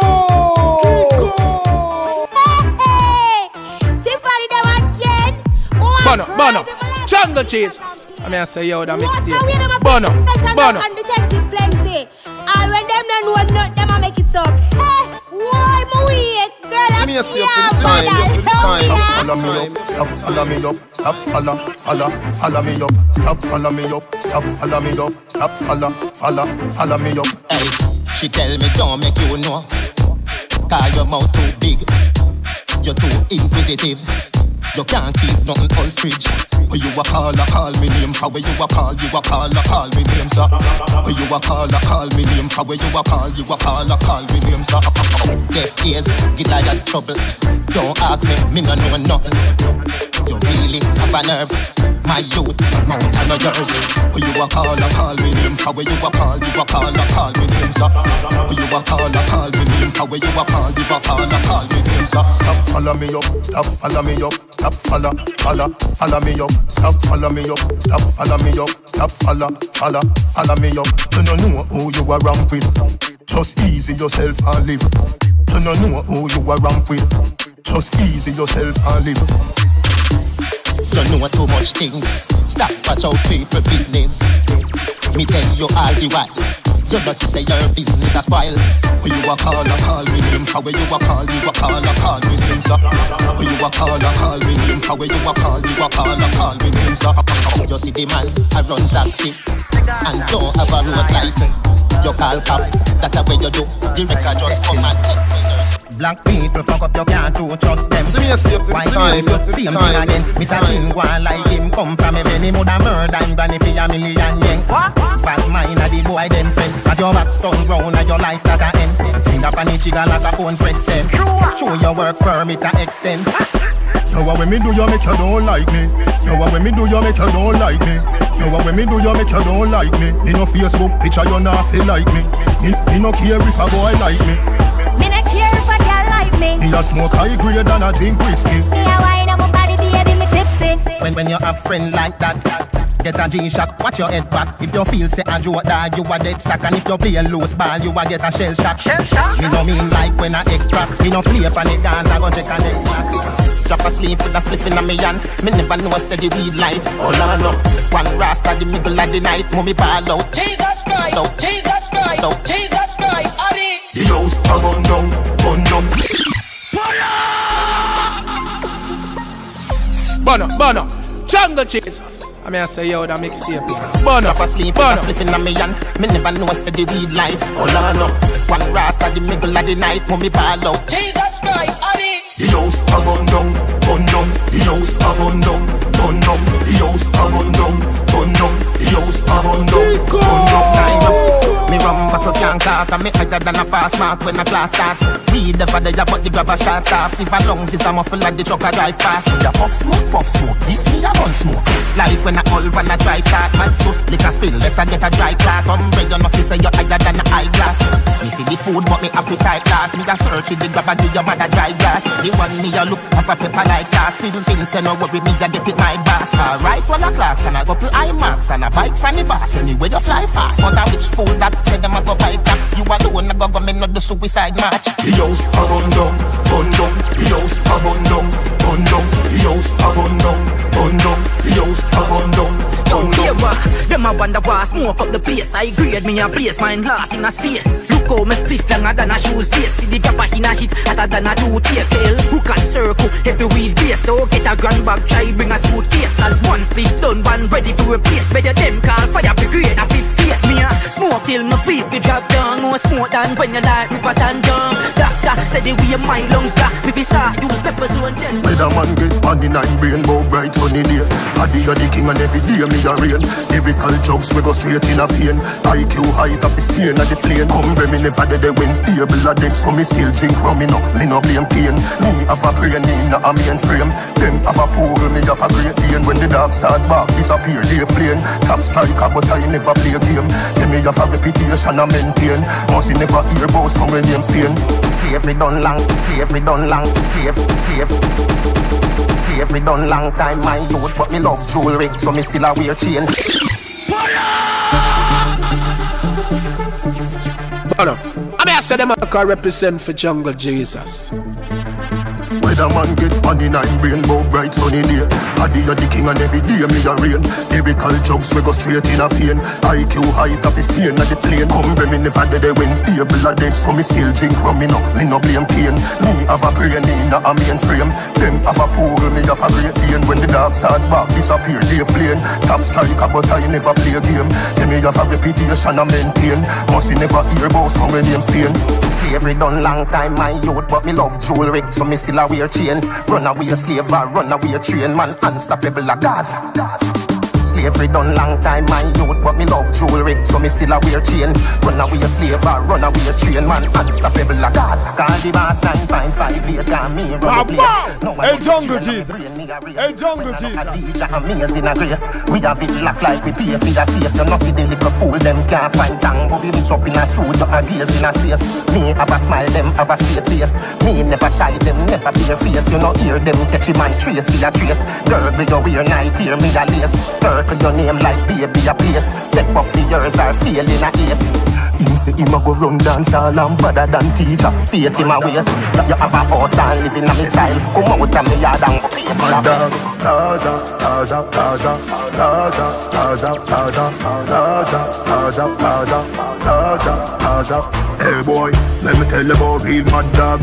Speaker 4: Hey! Tiffany them again!
Speaker 6: Bono, Jungle Jesus. I mean I say yo, that mixtape. Bono.
Speaker 4: And detective plenty. And when them don't know nothing, them a make it up. Hey! Why my weak? Girl, I'm here,
Speaker 3: Follow me up, stop follow me up, stop follow me up, stop follow me up, stop follow me up, stop follow me up.
Speaker 8: Hey, she tell me don't make you know. Cause your mouth too big, you're too inquisitive. You can't keep nothing on fridge. When you a call me name. For when you a call me name, sir. When you a call me name. For when you a call me name, sir. Deaf ears, get like a trouble. Don't ask me no know nothing. You really have a nerve. My youth, mouth and yours. When you a call me name. For when you a call me name, sir. When you a call me name. For when you a call me name, sir.
Speaker 3: Stop follow me up, stop follow me up, stop follow me up, stop follow me up, stop follow me up, stop follow me up. You don't know who you are ramp with. Just easy yourself and live. You don't know who you are ramp with. Just easy yourself and live.
Speaker 8: You know too much things. Stop watch out people business. Me tell you all the while. You must say your business a spoil. When you a call me name. For when you a call me name, sir. When you a call me name. For when you a call me name, sir. You see the man I run taxi and don't have a road license. You call cops, that's the way you do. The record just come and take me.
Speaker 3: Black people fuck up, you can't do trust them. Why you see him thing again? Mr. King go on like him. Come from a Benny mother murder and granny for a million yen. Bad mind a the boy them friend. As your back tongue round and your life that a end. Finger pan the jiggle as a phone press send. Show your work permit to extend. Yo, what when me do you make you don't like me? Yo, what when me do you make you don't like me? Yo, what when me do you make you don't like me? Me no Facebook picture you not feel like me. Me no care if a boy like me.
Speaker 4: Me no care if a girl like me.
Speaker 3: Me a smoke high grade and a drink whiskey.
Speaker 4: Me a wine on my body, baby, me tipsy.
Speaker 3: When you have friend like that, get a G-shock. Watch your head back. If you feel say a joke dog, you a dead stack. And if you play a loose ball, you a get a shell shock. Me no mean like when I egg crack. Me no play for the dance, I go check a next back. Drop asleep with a spliff in me hand. Me never know say the weed light. Oh la no, one rasta the middle of the night. Mommy ball out.
Speaker 11: Jesus Christ, oh. Jesus Christ, oh. Jesus Christ, Ali.
Speaker 10: The house a run down, run down.
Speaker 6: Bono, Jungle Jesus. I mean I say yo, that mixtape. Bono,
Speaker 3: drop asleep with a spliff in me hand. Me never know say the weed light. Oh la no, one rasta the middle of the night. Mommy ball out.
Speaker 11: Jesus Christ, Ali.
Speaker 10: The house a run down, run down. The house a run down, run down. The house a run down, run down. The house a run down, run down.
Speaker 3: Me run back to can't talk, and me higher than a pass mark when a class start. Weed never there, but the grab a shot staff. See for lungs is a muffle like the truck a drive past. The puff smoke, this me a run smoke. Like when a all run a dry start, man sus, lick a spill, let a get a dry clock. You know see say you're higher than a eyeglass. Me see the food, but me appetite last. Me a search it, the grab a give your mother dry glass. The one me a look, have a pepper like sauce. People think say no worry, me a get it my boss. Alright, well a class, and I go to IMAX, and a bike from the boss. Anyway you fly fast, but a which fool that say them a go bite that. You alone a go me not the suicide match.
Speaker 10: The house a run down, run down. The house a run down, run down. The house a run down, run down. The house a run down, run down.
Speaker 12: Them a wonder why smoke up the place. I grade me a place, mine glass in a space. Look how me spliff longer than a shoe space. See the gapper in a hit hotter than a two-tail tail. Hook and circle, heavy weed base. So get a grand bag, try bring a suitcase. As one split done, one ready to replace. Better them call fire brigade a fifth face. Me a smoke till my feet be drop down. More smoke than when you like rip and down. Doctor said the way my lungs got. Me fi start use pepper zone 10.
Speaker 10: Where the man get on the 9 brain, go bright sunny day. Paddy a the king and every day me a rain. Lyrical jokes we go straight in a vein. IQ height of the stain of the plane. Humble me never did they win table a deck. So me still drink rum, me no blame pain. Me have a brain in a mainframe. Them have a pool, me have a great pain. When the dog start back, disappear they flame. Top striker but I never play a game. Then me have a reputation I maintain. Must never hear about some name Spain.
Speaker 3: Slavery done long, slavery done long. Slavery done long time, my youth, but me love jewelry, so me still a wear chain.
Speaker 6: Bono, I mean I say them a can represent for Jungle Jesus.
Speaker 10: Where the man get on the 9 brain, go bright sunny day. Paddy a the king and every day me a rain. Lyrical jokes we go straight in a vein. IQ height of the stain of the plane. Humble me never did they win table a deck. So me still drink rum, me no blame pain. Me have a brain in a mainframe. Them have a pool, me have a great pain. When the dog start back, disappear they flame. Top striker but I never play a game. Then me have a reputation I maintain. Must never hear about some name Spain.
Speaker 3: Slavery done long time, my youth, but me love jewelry, so me still a wear chain. Run away slave or run away train, man unstoppable a Gaza. Slavery done long time, my youth, but me love jewelry, so me still a wear chain. Run away slave or run away train, man unstoppable a Gaza. Call the boss 9.58, and me run the place. No
Speaker 5: hey Jungle Jesus, hey Jungle Jesus.
Speaker 3: DJ amazing a grace. We have it locked like we pay for the safe. You know see the little fool, them can't find song. But we reach up in a studio and gaze in a space. Me have a smile, them have a straight face. Me never shy, them never bare face. You know hear them catch him and trace for a trace. Girl, do you wear night, hear me a lace. Circle your name like baby a place. Step up for yours or fail in a ace. Him say him a go run dance all and better than teacher. Faith him a waste. You have a house and live in a me style. Come out of me yard and go pay for a bill.
Speaker 10: Hey boy, let me tell you about real mad dog.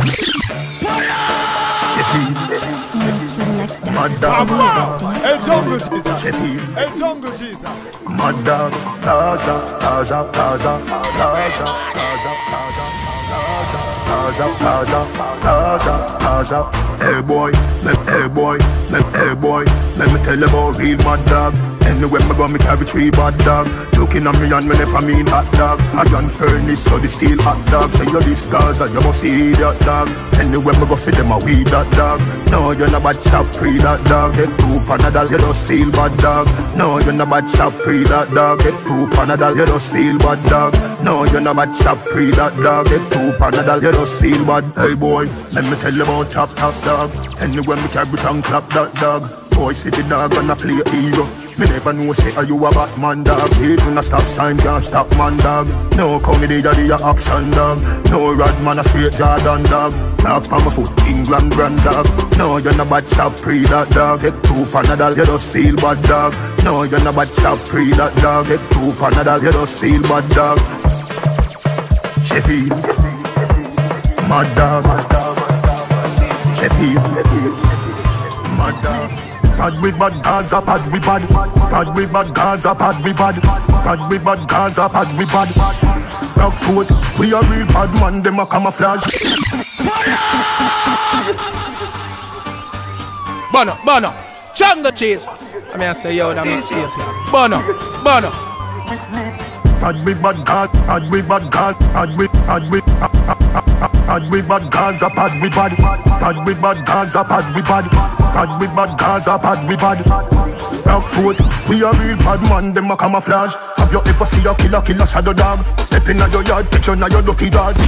Speaker 10: Mad dog.
Speaker 5: Hey Jungle Jesus. Hey Jungle Jesus.
Speaker 10: Mad dog. Hey boy, let me tell you about real mad dog. Anywhere me go, me carry 3 bad dog. Looking at me and me never mean hot dog. I gun furnace, so they steal hot dog. Say you this cause and you must see that dog. Anywhere me go, feed them a weed that dog. No, you're not bad, stop pre that dog. Get 2 Panadol, you just feel bad dog. No, you're not bad, stop pre that dog. Get 2 Panadol, you just feel bad dog. No, you're not bad, stop pre that dog. Get 2 Panadol, you just feel bad. Hey boy, let me tell you about top dog. Anywhere me carry tongue clap that dog. Boy, see the dog gonna play hero. Me never know say are you a Batman dog. Wait when a stop sign can't stop man dog. No comedy daddy a action dog. No Rodman a straight Jordan dog. Dogs pa my foot, England grand dog. No you're not bad, stop pre that dog. Get 2 Panadol, you just feel bad dog. No you're not bad, stop pre that dog. Get 2 Panadol, you just feel bad dog. Sheffield, mad dog. Sheffield, mad dog. Bad we bad Gaza, bad we bad. Bad we bad Gaza, bad we bad. Bad we bad Gaza, bad we bad. Rockfoot, we a real bad man, them a camouflage.
Speaker 6: Bono, Jungle Jesus. I mean I say yo, that makes you happy. Bono.
Speaker 10: Bad we bad Gaza, bad we bad Gaza, bad we bad Gaza, bad we bad. Bad we bad Gaza, bad we bad. Bad we bad Gaza, bad we bad. Rockfoot, we a real bad man, them a camouflage. Have you ever see a killer shadow dog? Step in your yard, picture now your lucky dogs.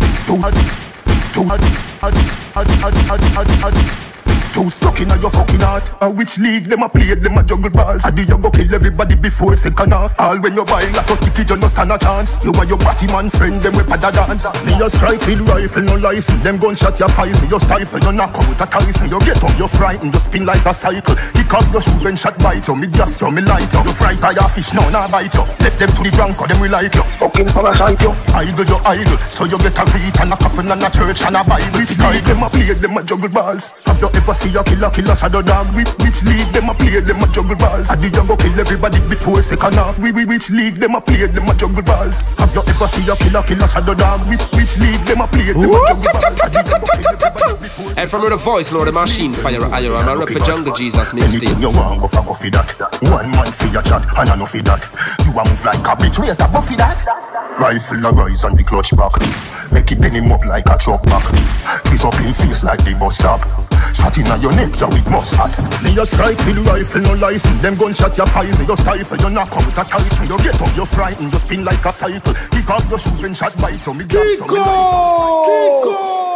Speaker 10: Too stuck in your fucking heart. Which league them a play, them a juggle balls. I do you go kill everybody before second half. All when you buy like a ticket, you no stand a chance. You and your batty man friend, them with a dance. Me a strike with rifle, no license. Them gunshot your pies, you stifle, you knock out a ties. You get up, you frightened, you spin like a cycle. Kick off your shoes when shot bite you. Me gas you, me light you. You fright by your fish, now nah bite you. Left them to the drunk, or them we like you. Fucking parasite you. Idle, you idle. So you get a read and a coffin and a church and a Bible. Which league them a play, them a juggle balls. Have you ever seen a killer shadow dog? Which league them a play, them a juggle balls? I do you go kill everybody before second half? Which league them a play, them a juggle balls? Have you ever seen a killer shadow dog? Which league them a play, them a juggle balls?
Speaker 1: And from the voice, Lord, the machine fire higher. I'm a rep for Jungle Jesus mixtape.
Speaker 10: Anything you want, go for that. 1 month for your chat, and I know for that. You a move like a bitch, wait a buffy that. Rifle a rise on the clutch back. Make it bend him up like a truck back. Kiss up in face like the bus stop. Shot in your neck, you with mustard. Me a strike with rifle, no license. Them gunshot your pies, you stifle, you knock out a ties. You get up, you frightened, you spin like a cycle. Kick off your shoes when shot bite you. Me gas you, me Kiko!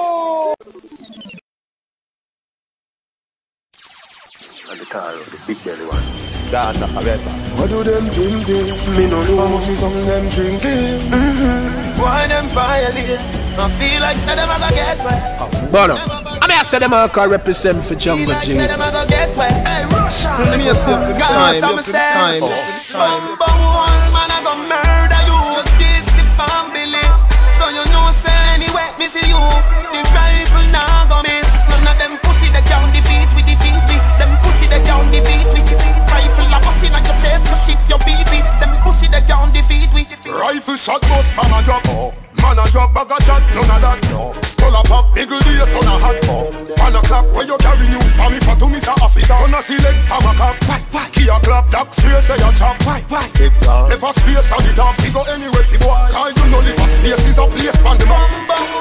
Speaker 10: And the car, the big belly one. Gaza forever.
Speaker 5: What do them thinking? Me no know. I must see some of them drinking. Why them violate? I feel like say them a go get wet.
Speaker 6: Bono, I mean I say them all can represent for Jungle Jesus.
Speaker 5: Hey, Russia. Let me see up to the time. Number one man I go murder you. This the family. So you know say anyway me see you. The rifle now go miss. None of them pussy they can't defeat with defeat me. Them pussy they can't defeat me. Rifle a bust in your chest so shit your baby. Them pussy they can't defeat me.
Speaker 10: Rifle shot goes man a drop. Man a drop bag a shot, none of that no. Skull a pop, big days on a hot pop. 1 o'clock where you carry news for me for to miss a officer. Gonna see leg pam a cop. Key a clap, that space say a chop. Keep down. If a space on the top, we go anywhere fi boy. I do know if a space is a place pan them up.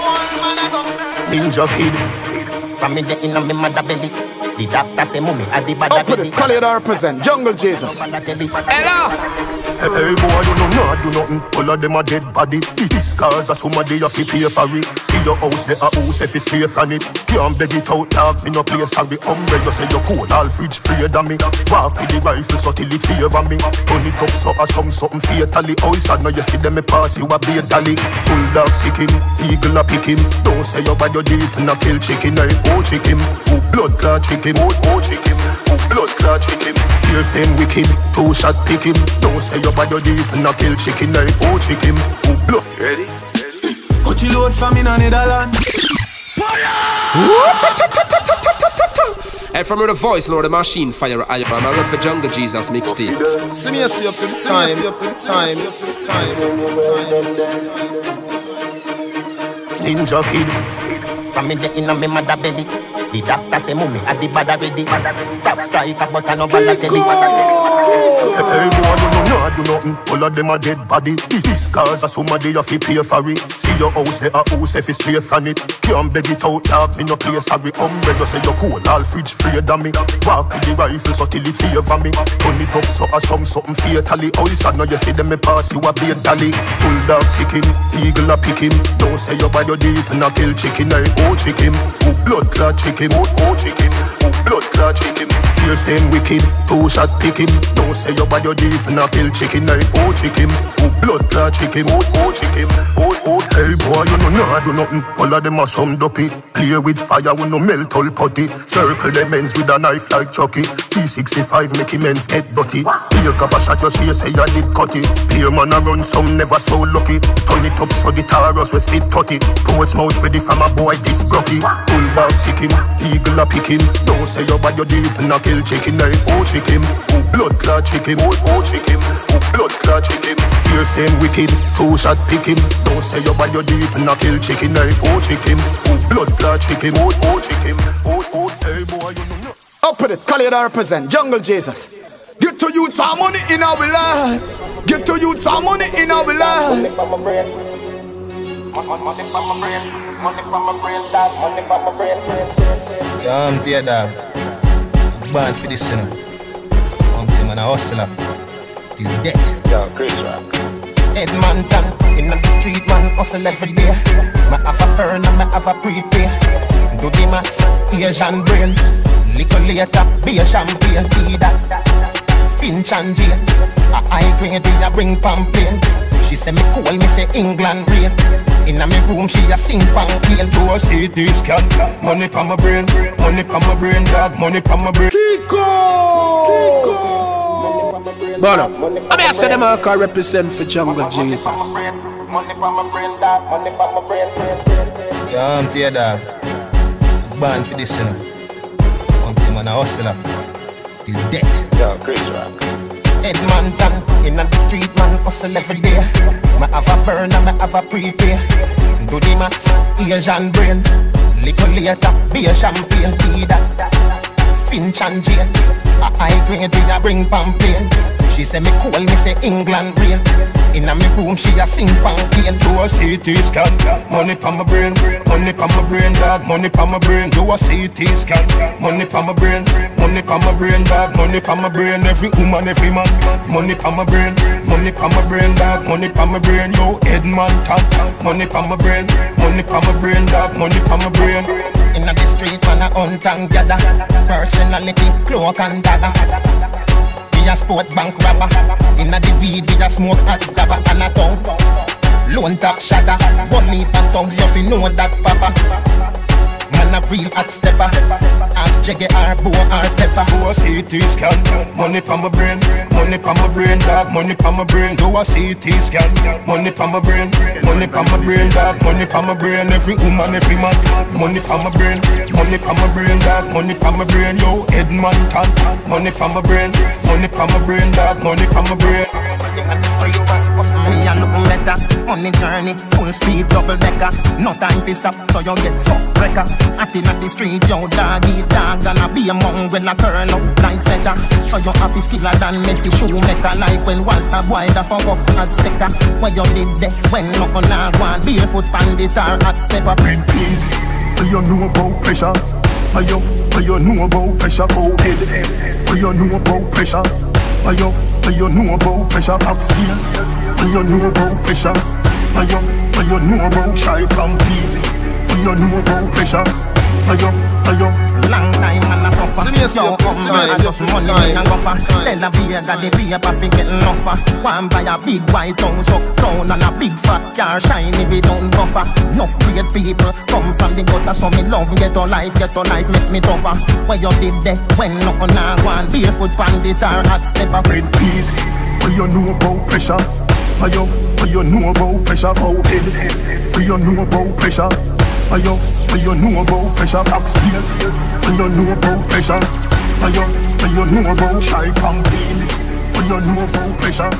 Speaker 3: Ninja kid, from me getting on me mother belly. The doctor say mummy at the bad belly.
Speaker 5: Call it represent Jungle Jesus.
Speaker 6: Hello.
Speaker 10: Hey boy, you know not do nothing. All of them a dead body. This cause a somebody you fi pay for it. See your house, the house if it's straight from it. Can't beg it out, dog. Me no play sorry. You say you cold, all fridge free than me. Walk with the rifle so till it favor me. Turn it up so a something fatally. Oh, it's sad now you see them me pass you a beer dolly. Bulldog sick him, eagle a pick him. Don't say you bad your deals and a kill chicken. I chick him, who blood clot chicken. Chick him, who blood clot chicken. Fear same wicked, 2 shot pick him. Don't say you bad your deals and a kill chicken. I chick him, who blood. Ready?
Speaker 5: Coachy load from in Netherlands.
Speaker 1: And from the voice, Lord, the machine fire higher. I'm a rep for Jungle Jesus mixtape.
Speaker 5: See me see up to the time.
Speaker 3: Ninja kid, from me getting on me mother belly. The doctor say mummy at the bad already. Top strike but I no bad telly.
Speaker 10: Hey boy, you know not do nothing. All of them a dead body. This cause a somebody you fi pay for it. See your house, the house if it's straight from it. Can't beg it out, dog. Me no play sorry. You say you cool, all fridge free than me. Walk with the rifle so till it favor me. Turn it up so a something fatally. Oh, it's sad now you see them me pass you a beer dolly. Bulldog sick him, eagle a pick him. Don't say you bad your deals and a kill chicken. I chick him, who blood clot chicken. Chick him, who blood clot chicken. Fierce and wicked, 2 shot pick him. Don't say you bad your deeds and kill chicken. Like oh chicken, oh blood clot chicken. Oh chicken, oh hey boy you know not do nothing. All of them are some dopey. Play with fire when no melt all potty. Circle them ends with a knife like Chucky. T65 make him ends get dirty. Play up a shot you see say you did cut it. Play man a run some never so lucky. Turn it up so the Taurus we spit 30. Towards mouth ready from a boy this brocky. Pull back sick him, eagle a pick him. Don't say you bad your deeds and kill chicken. Like oh chicken, oh blood clot chicken. Oh chicken, oh blood clot chicken. Fierce and wicked, 2 shot pick him. Don't say you bad your deeds and kill chicken. Like oh chicken, oh blood clot chicken. Oh chicken, oh hey boy you know.
Speaker 5: Up with it, call it represent Jungle Jesus. Get to you some money in our life. Get to you some money in our life.
Speaker 13: Money from my brain. Money from my brain. Money from my brain. Dog. Money from my brain.
Speaker 3: Yeah, I'm dear dog. Born for this, you know. I'm man a hustler. Till death.
Speaker 13: Yo, Chris Rock.
Speaker 3: Edmonton, in the street man hustle every day. Me have a burn and me have a prepay. Do the max, Asian brain. Little later, be a champagne, tea that. Finch and Jane, a high grade we a bring pamphlet. She say me cool, me say England rain. Inna me room she a sing pamphlet.
Speaker 10: Do a CT scan, money pa my brain, money pa my brain, dog, money pa my brain.
Speaker 6: Kiko. Bono, I mean I say them all can represent for Jungle Jesus.
Speaker 13: Money from my brain, dog. Money from my brain.
Speaker 3: Yeah, I'm dear dog. Born for this, you know. I'm man a hustler. Till death.
Speaker 13: Yo, Chris Rock.
Speaker 3: Edmonton, in the street man hustle every day. Me have a burn and me have a prepay. Do the max, Asian brain. Little later, be a champagne, tea that. Finch and Jane, a high grade we a bring pamphlet. She say me cool, me say England rain. Inna me room she a sing pamphlet.
Speaker 10: Do a CT scan, money pa my brain, money pa my brain, dog, money pa my brain. Do a CT scan, money pa my brain, money pa my brain, dog, money pa my brain. Every woman, every man, money pa my brain, money pa my brain, dog, money pa my brain. Yo, Edmonton, money pa my brain, money pa my brain, dog, money pa my brain.
Speaker 3: Inna the street man a hunt and gather. Personality, cloak and dagger. We a sport bank robber. Inna the weed we a smoke hot gabba and a tongue. Lone top shatter. Bunny and tongues you fi know that papa. Man a real hot stepper. Ask Jeggy or Bo or Pepper.
Speaker 10: Do a CT scan, money pa my brain, money pa my brain, dog, money pa my brain. Do a CT scan, money pa my brain, money pa my brain, dog, money pa my brain. Every woman, every man, money pa my brain, money pa my brain, dog, money pa my brain. Yo, Edmonton, money pa my brain, money pa my brain, dog, money pa my brain.
Speaker 3: Me a look better on the journey, full speed, double decker. No time to stop, so you get fucked wrecker. Acting at the street, yo dog eat dog. Gonna be among when I turn up like setter. So you have to skiller than Messi shoemaker. Like when Walter Boy da fuck up as sticker. When you did that, when no on a one barefoot bandit or hot stepper.
Speaker 10: Red things, do you know about pressure? Do you know about pressure? Go ahead. Do you know about pressure? Do you know about pressure? Upstairs. Do you know about pressure? Do you know about shy compete? Do you know about pressure?
Speaker 3: Long time and I suffer. Yo, man, I just money and guffer. Then a Vega, the paper fi getting offer. One buy a big white house uptown and a big fat car shiny we don't buffer. Enough great people come from the gutter, so me love get a life make me tougher. Where you did that when no on a one barefoot bandit or hot stepper.
Speaker 10: Red peace. Do you know about pressure? Do you know about pressure? Go ahead. Do you know about pressure? Do you know about pressure? Upstairs. Do you know about pressure? Do you know about shy campaign? Do you know about pressure?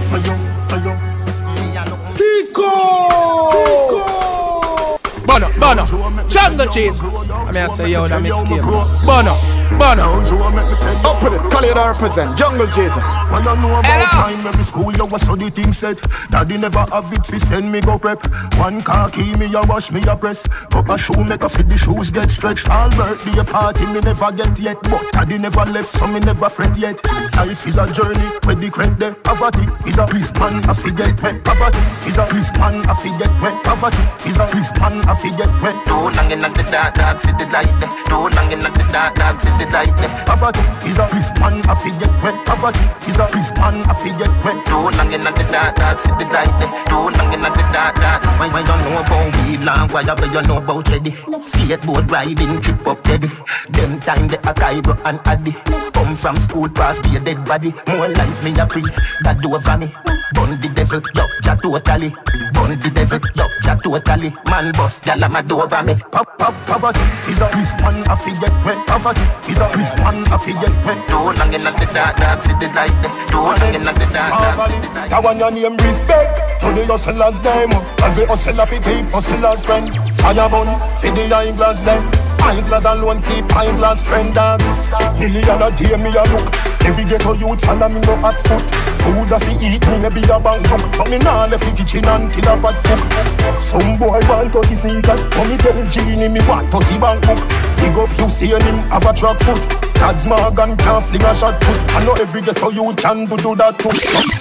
Speaker 6: Kiko. Bono, Jungle Jesus. I mean I say yo that mixtape. Bono.
Speaker 5: Up with it, call it represent Jungle Jesus.
Speaker 10: I don't know about time when me school you was so the thing said. Daddy never have it fi send me go prep. One car key me a wash me a press. Cup a shoe make a fit the shoes get stretched. All birthday party me never get yet. But daddy never left so me never fret yet. Life is a journey where the credit poverty is a priest man a fi get wet. Poverty is a priest man a fi get wet. Poverty is a priest man a
Speaker 3: fi get wet. Too long in the dark, dark city light. Too long in the dark, dark city light. Poverty is a priest man, I fi get wet. Poverty is a priest man, I fi get wet. Too long in the dark, dark city light. Too long in the dark, dark. Why you know about weed long? Why you know about Teddy? Skateboard riding, trip up Teddy. Them time the Akaibo and Addy. Come from school past be a dead body. More life me a free, that do over me. Bun the devil, yo, ja totally. Bun the devil, yo, ja totally. Man boss, y'all am a do over me. Poverty is a priest man, I fi get wet. Poverty is a priest man, I fi get wet. Too long in the dark, dark city light. Too long in the dark, dark city light.
Speaker 5: I want your name respect to the hustlers them. Every hustler fi keep hustlers friend. Fire bun fi the eyeglass them. Eyeglass alone keep eyeglass friend dog. Million a day me a look. Every ghetto youth follow me no hot foot. Food a fi eat me no be a bank cook. But me nah left fi kitchen until a bad cook. Some boy want 30 sneakers, but me tell Genie me want 30 bank cook. Big up you see him have a track foot. Dad's Morgan can't fling a shot put. I know every ghetto youth can do that too.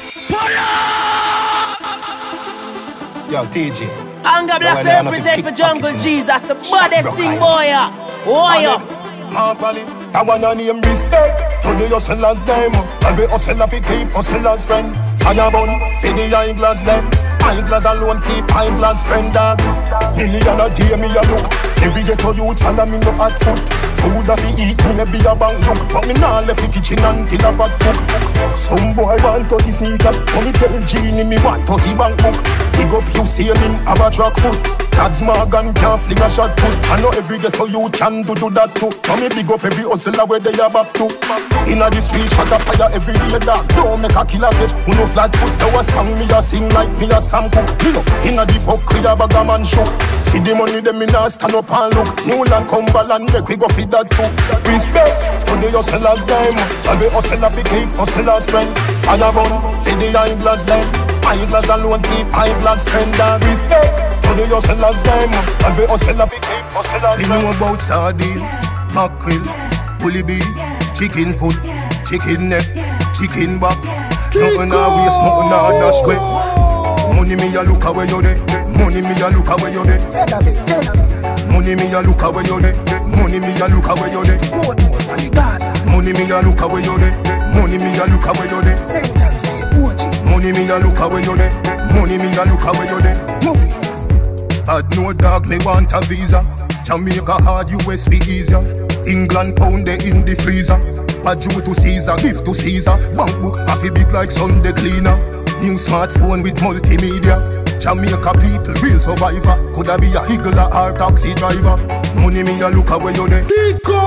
Speaker 3: Yo, TJ.
Speaker 12: Anga Blacks represent for Jungle Jesus, the baddest thing boy. Warrior.
Speaker 5: I want your name respect to the hustlers them. Every hustler fi keep hustlers friend. Fire bun fi the eyeglass them. Eyeglass alone keep eyeglass friend dog. Million a day me a look. Every ghetto youth follow me no hot foot. Food a fi eat me no be a bank cook. But me nah left fi kitchen until a bad cook. Some boy want 30 sneakers, but me tell Genie me want 30 bank book. Big up you see him have a track foot. Dad's Morgan can't fling a shot put. I know every ghetto youth can do that too. So me big up every hustler where they are back to. Inna the street shot a fire every day dog. Don't make a killer bitch who no flat foot. There was song me a sing like me a Sam Cook. Me know inna the fuck clear bag a man show. See the money them me nah stand up and look. Newland Cumberland make we go feed that too. Respect to the hustlers them. Every hustler fi keep hustlers friend. Fire bun fi the eyeglass them. Eyeglass alone keep eyeglass friend and respect to the hustlers them. Every hustler fi keep hustlers friend.
Speaker 3: You know about sardine, mackerel, bully beef, chicken foot, chicken neck, chicken back. Nothing a waste, nothing a dash way. Money me a look away you there. Money me a look away you there. Money me a look away you there. Money me a look away you there. Money me a look away you there. Money me a look away you there. Money me a look away you there. Money me a look away you there. Had no dog me want a visa. Jamaica hard US be easier. England pound they in the freezer. A Jew to Caesar, gift to Caesar. Bank book half a big like Sunday cleaner. New smartphone with multimedia. Jamaica people, real survivor. Coulda be a higgler or taxi driver. Money me a look away you there. Kiko!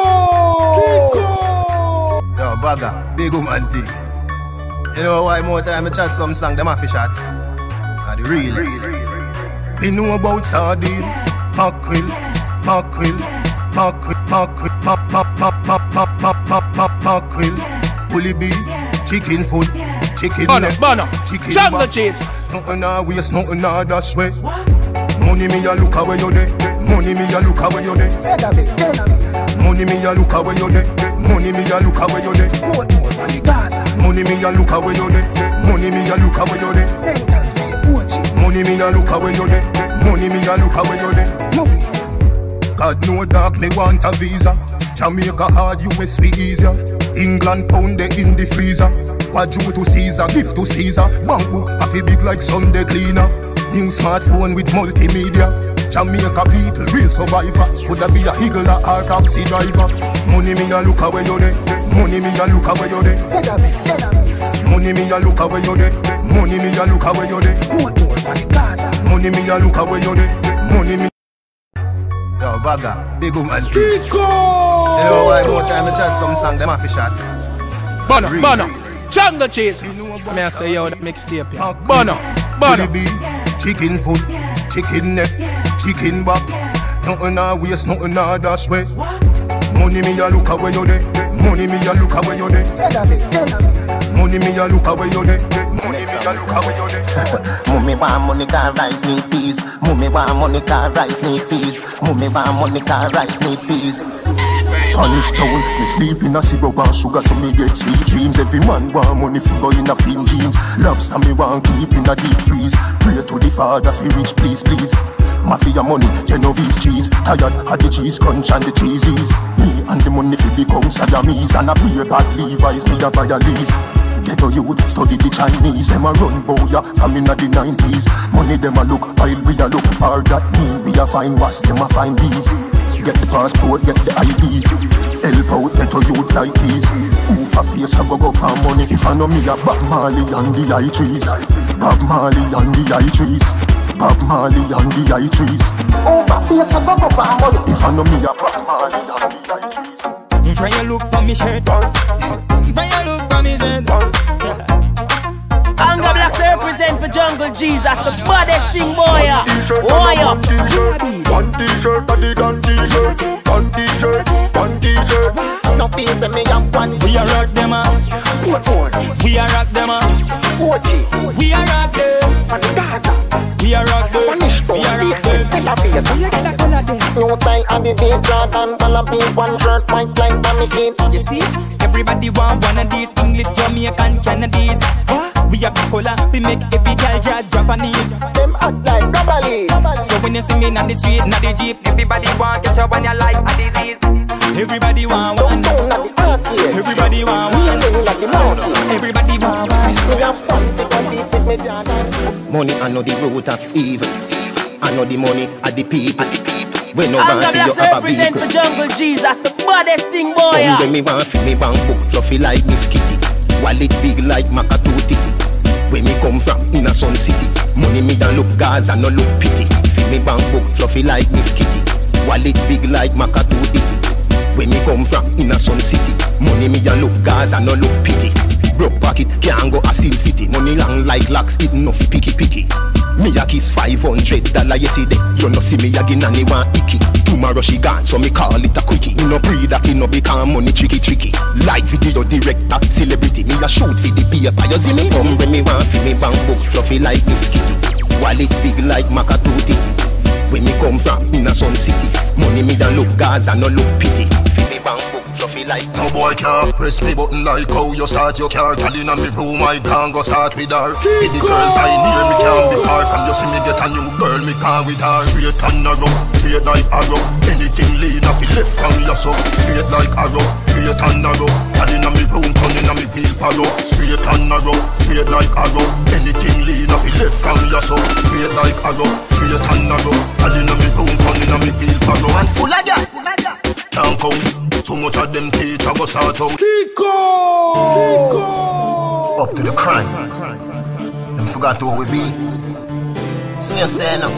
Speaker 3: Yo, Bagga, big woman thing. You know why more time I chat some song, them have to shot? Cause the realest. Me know about sardine, mackerel, mackerel, mackerel, mackerel, bully beef, chicken foot, chicken neck, chicken
Speaker 6: Jungle Jesus.
Speaker 3: Nothing a waste, nothing a dash way. Money me a look away you there. Money me a look away you there. Money me a look away you there. Money me a look away you there. Money me a look away you there. Money me a look away you there. Money me a look away you there. Money me a look away you there. God no dog me want a visa. Jamaica hard US be easier. England pound they in the freezer. A Jew to Caesar, gift to Caesar. Bank book half a big like Sunday cleaner. New smartphone with multimedia. Jamaica people, real survivor. Coulda be a higgler or taxi driver. Money me a look away you there. Money me a look away you there. Money me a look away you there. Money me a look away you there. Money me a look away you there. Money me. Yo, Bagga, big woman. Kiko! You know why more time I chat some song, them have to shot.
Speaker 6: Bono, Jungle Jesus. May I say yo that mixtape ya. Bono.
Speaker 3: Chicken foot, chicken neck, chicken back. Nothing a waste, nothing a dash way. Money me a look away you there. Money me a look away you there. Money me a look away you there. Money me a look away you there.
Speaker 14: Mummy want money car rice need peas. Mummy want money car rice need peas. Mummy want money car rice need peas.
Speaker 3: Punish town, me sleep in a syrup and sugar so me get sweet dreams. Every man want money figure in a thin jeans. Lobster me want keep in a deep freeze. Pray to the Father fi rich please please. Mafia money, Genovese cheese. Tired of the cheese crunch and the cheesies. Me and the money fi become Siamese. And a beer bad Levi's, me a buy a lease. Ghetto youth, study the Chinese. Them a run boya from inna the 90s. Money them a look, while we a look. Or that mean we a find was, them a find these. Get the passport, get the IDs. Help out ghetto youth like these. Who for face a go for money? If I know me a Bob Marley and the high trees. Bob Marley and the high trees. Bob Marley and the high trees. Who for face a go for money? If I know me a Bob Marley and the high trees.
Speaker 15: When you look for me shirt, when you look for me shirt.
Speaker 12: Anga Blacks represent for Jungle Jesus, the baddest thing, boy. Boy up.
Speaker 10: One t-shirt, body gun t-shirt. One t-shirt, one t-shirt. No piece of me and one.
Speaker 15: We a rock them up. We a rock them up. We a rock them. We a rock them. We a rock them.
Speaker 10: No style and the beat Jordan. Gonna be one shirt, white like the machine.
Speaker 15: You see it? Everybody want one of these English, Jamaican, Canadies. We have the color, we make every girl jazz Japanese.
Speaker 10: Them act like rubberly.
Speaker 15: So when you see me on the street, on the jeep, everybody want get up when you like a disease. Everybody want one. Everybody want one. Everybody want one.
Speaker 14: Money I know the root of evil. I know the money are the people. When no
Speaker 12: Anga
Speaker 14: see you
Speaker 12: Blacks
Speaker 14: have a
Speaker 12: represent
Speaker 14: vehicle.
Speaker 12: for Jungle Jesus, the baddest thing, boy.
Speaker 14: When me want feel me bank book fluffy like Miss Kitty. Wallet big like Makatu Titi. Where me come from, in a Sun City. Money me a look Gaza, no look pity. Feel me bank book fluffy like Miss Kitty. Wallet big like Makatu Titi. Where me come from, in a Sun City. Money me a look Gaza, no look pity. Broke pocket, can't go a Sin City. Money long like locks, it no fi picky picky. Me a kiss $500 yesterday. You no see me again and he want icky. Tomorrow she gone, so me call it a quickie. Me no breed that, he no become money tricky tricky. Like video director, celebrity. Me a shoot for the paper, you see me? Come when me want fi me bank book fluffy like Miss Kitty. Wallet big like Makatu Titi. When me come from, in a Sun City. Money me don't look Gaza, no look pity. Fi me bank book fluffy like.
Speaker 8: No boy can't press me button like how you start your car. Girl in me room, I can't go start with her. With the girls I near, me can't be far from. You see me get a new girl, me can't with her. Straight and narrow, straight like arrow. Anything lean off it left from your so. Straight like arrow, straight and narrow. Girl in me room, turn in me peel palo. Straight and narrow, straight like arrow. Anything lean off it left from your so. Straight like arrow, straight and narrow. Girl in me room, turn in me peel palo.
Speaker 14: And full of ya.
Speaker 8: Can't count. Too much of them teacher go sort out.
Speaker 3: Kiko!
Speaker 14: Up to the crime. Them forgot who we be. See you say now.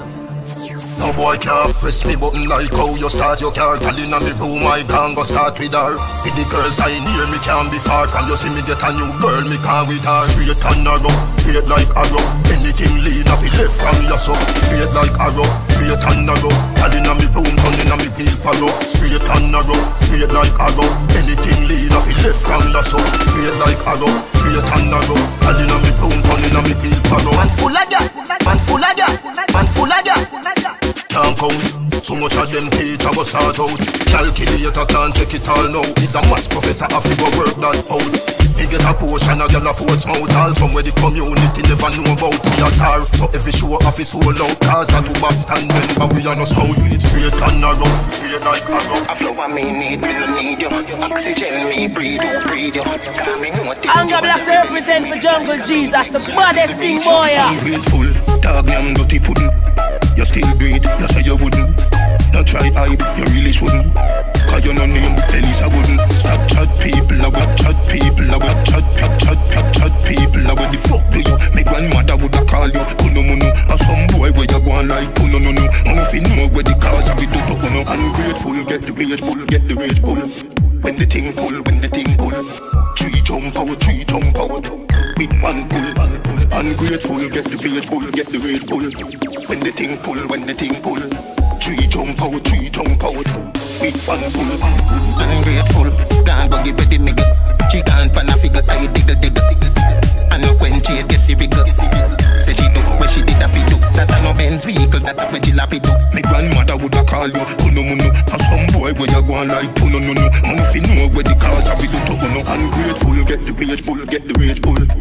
Speaker 8: No boy can't press me button like how you start your car. Girl in me room, I can't go start with her. With the girls I near, me can't be far from. You see me get a new girl, me can't with her. Straight and narrow, straight like arrow. Anything lean off it left from your so. Straight like arrow, straight and narrow. Girl in me room, turn in me peel palo. Straight and narrow, straight like arrow. Anything lean off it left from your so. Straight like arrow, straight and narrow. Girl in me room, turn in me peel palo.
Speaker 14: Man full of ya, man full of ya, man full of ya.
Speaker 8: Can't count. So much of them teacher go sort out. Calculator can't check it all now. He's a maths professor, I figure work that out. He get a portion, a girl a porch out. All from where the community never know about. We a star, so every show off is sold out. Cause a to Boston member, we are no scout. Straight and narrow, straight like arrow.
Speaker 14: A flower me need, me no need you. Oxygen me breathe, you breathe you.
Speaker 12: Anga Blacks represent for Jungle Jesus, the baddest thing, boy.
Speaker 8: Grateful, dog me I'm dirty pudding. You still breathe, you say you wouldn't. Not try hype, you really shouldn't. Cause you no name, Felicia wouldn't. Stop chat people, I would chat people, I would chat people, I would the fuck do you? My grandmother would have call you Puno. Or some boy where you go on like Puno. I'm if you know where the cars are, we do to Puno. Ungrateful, get the rage pull, get the rage pull. When the thing pull, when the thing pull. Three jump out. With one pull. Ungrateful, get the rage pull, get the rage pull. When the thing pull, when the thing pull. Three jump out. With one pull.
Speaker 14: Ungrateful, can't go give it the nigga. She can't pan a figure, I diggle. I know when she get the figure. Say she do where she did a fit do. That a no Benz vehicle, that a she lap it do.
Speaker 8: My grandmother would have call you Puno. And some boy where you go on like Puno. I'm if you know where the cars are, we do to Puno. Ungrateful, get the rage pull, get the rage pull.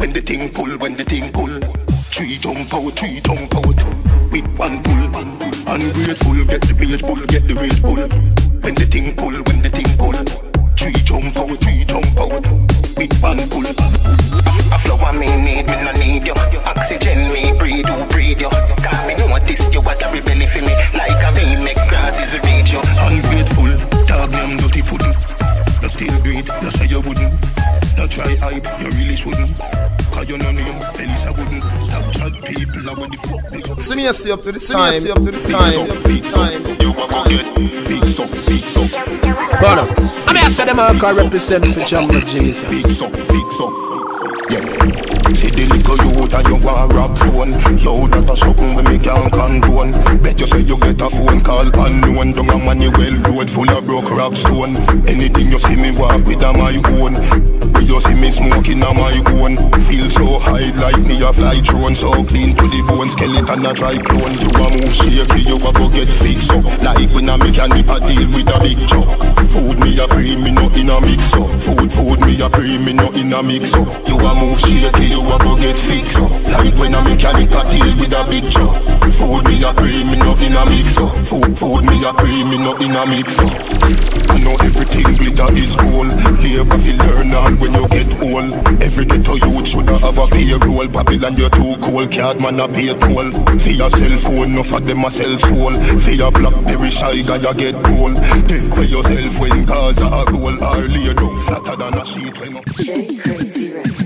Speaker 8: When the thing pull, when the thing pull. 3 jump out, with 1 pull. Ungrateful, get the rage pull, get the rage pull. When the thing pull, when the thing pull. 3 jump out, with 1 pull. A flower me need, me no need you. Oxygen me breathe, you breathe you. Cause me notice you what a rebellion for me. Like a me make grasses reach you. Ungrateful, dog me dirty pudding. You still greed, you say you wouldn't. You try hype, you really shouldn't. Cause you know name, Felix I wouldn't. Stop chat people, I want the fuck they go.
Speaker 3: So me see up to the time,
Speaker 8: You want to get fix up.
Speaker 6: Brother, I mean I said them all can represent for Jungle Jesus.
Speaker 8: Fix up. Yeah. See the little youth and you want rap phone. Yo, that a something when me can't condone. Bet you say you get a phone call unknown. Down a Manuel road full of broke rock stone. Anything you see me walk with a my own. When you see me smoking a my own. Feel so high like me a fly drone. So clean to the bone, skeleton a dry clone. You a move shaky, you a go get fixed up. Like when a mechanic a deal with a big truck. Food me a pre, me no in a mix up. Food me a pre, me no in a mix up. You a move shaky, you a go get fixed up. Like when a mechanic a deal with a big truck. Food me a pre, me no in a mix up. Food me a pre, me no in a mix up. I know everything glitter is gold. Labor fi learn all when you get old. Every ghetto youth shoulda have a payroll. Babylon you're too cold, card man a pay toll. For your cell phone, no for them a sell soul. For your Blackberry shy guy you get cold. Take away yourself when Gaza a roll. Or lay down flatter than a sheet when you
Speaker 16: Crazy Records.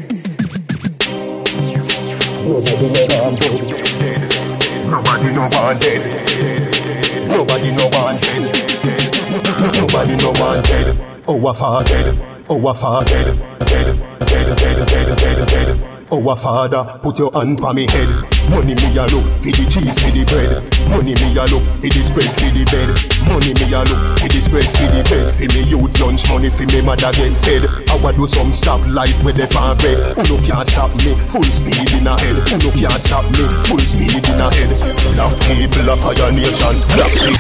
Speaker 8: Nobody no want dead. Nobody no want dead. Nobody no want dead. Oh, I far dead. Oh, I far dead. Dead. Oh, a father, put your hand pa me head. Money me a look, for the cheese, for the bread. Money me a look, for the spread, for the bed. Money me a look, for the spread, for the bed. For me youth lunch money, for me mother get fed. I wa do some stop light with the pan bread. Who no can't stop me, full speed in a head. Who no can't stop me, full speed in a head. Black people of Fire Nation, black people.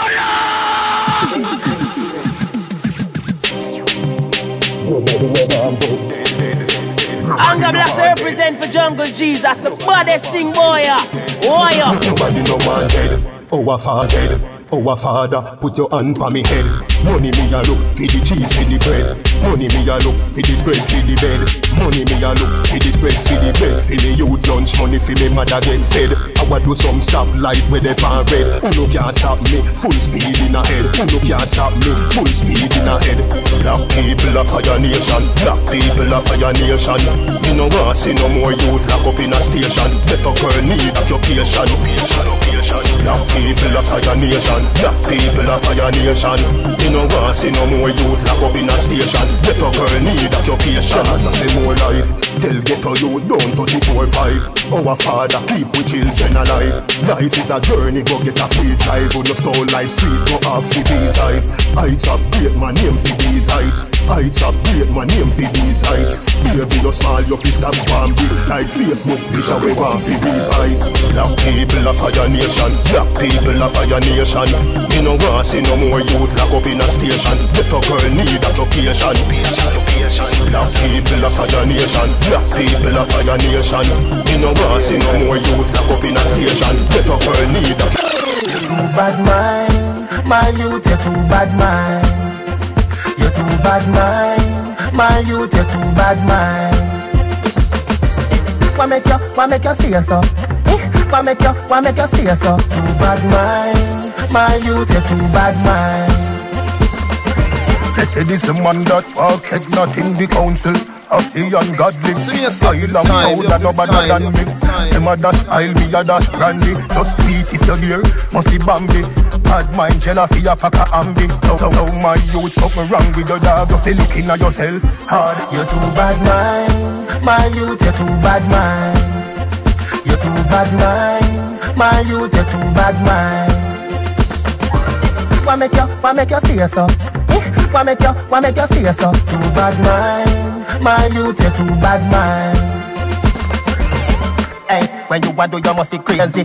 Speaker 12: Anga Blacks represent for Jungle Jesus, the baddest thing, boy.
Speaker 8: Nobody no want dead. Oh, a far dead. Oh, a father, put your hand pa me head. Money me a look, for the cheese, for the bread. Money me a look, for the spread, for the bed. Money me a look, for the spread, for the bed. For me youth lunch money, for me mother get fed. I wa do some stop light with the pan red. Who no can't stop me, full speed in a head. Who no can't stop me, full speed in a head. Black people of Fire Nation, black people of Fire Nation. Me no want see no more youth lock up in a station. Better girl need occupation. Black people of Fire Nation, black people of Fire Nation. Me no want see no more youth lock up in a station. Better girl need occupation. As I say more life, tell ghetto youth don't 34-5. Our father keep we children alive. Life is a journey, go get a free drive. Who no soul life sweet, go up for these heights. Heights of great, my name for these heights. Heights of great, my name for these heights. Baby you small, you fist up one big like Facebook picture we want for these eyes. Black people of Fire Nation, black people of Fire Nation. Me no want see no more youth lock up in a station. Better girl need occupation. Black people of Fire Nation, black people of Fire Nation. Me no want see no more youth lock up in a station. Better girl need occupation.
Speaker 3: You too bad mind, my youth, you too bad mind. You too bad mind, my youth, you too bad mind. Why make you say so? Why make you say so? Too bad mind, my youth, you too bad mind.
Speaker 10: They say this the man that walketh not in the council of the ungodly. I am older, no better than me. Them a dash aisle, me a dash brandy. Just beat if you're there, must be Bambi. Bad mind, jelly for your pack of ambi. Now my youth, something wrong with your dog. You feel looking at yourself hard.
Speaker 3: You too bad mind, my youth, you too bad mind. You too bad mind, my youth, you too bad mind. Why make you say so? Why make you say so? Too bad mind, my youth, you too bad mind. Hey, when you want to, you must be crazy.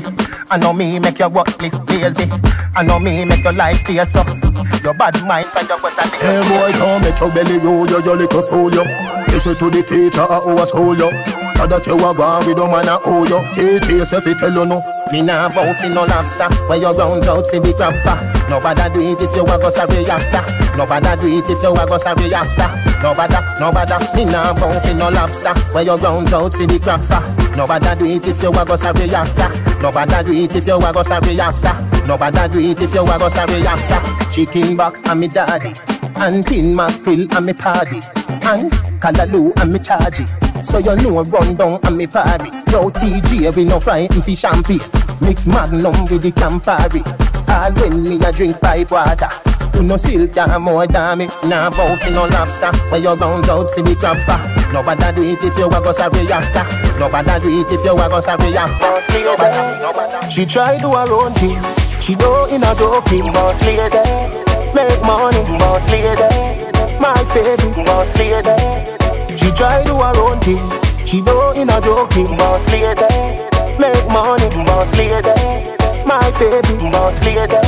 Speaker 3: I know me make your work list lazy. I know me make your life stay so. Your bad mind find your was a little.
Speaker 10: Hey boy, don't make your belly roll, your little soul, yo. Listen to the teacher who was school, yo. That you are gone with a man owe you. Teach yourself if you tell you no.
Speaker 3: Me nah bow fi no lobster. Where you round out fi the crab for. Nobody do it if you a go sorry after. Nobody do it if you a go sorry after. Nobody. Me nah bow fi no lobster. Where you round out fi the crab for. Nobody do it if you a go sorry after. Nobody do it if you a go sorry after. Nobody do it if you a go sorry after. Chicken back and me daddy, and tin mackerel and me party, and callaloo and me charge it. So you know run down and me party. Yo TJ we no fry in fish and pig. Mix Magnum with the Campari. All when me a drink pipe water. You no still damn more than me. Nah bow fi no lobster. Where you round out fi the crab for. Nobody do it if you a go sorry after. Nobody do it if you a go sorry after. Nobody. She try do her own thing. She go in a joking. Boss lady, make money. Boss lady, my favorite. Boss lady. She try do her own thing. She go in a joking. Boss lady, make money. Boss lady, my favorite. Boss lady.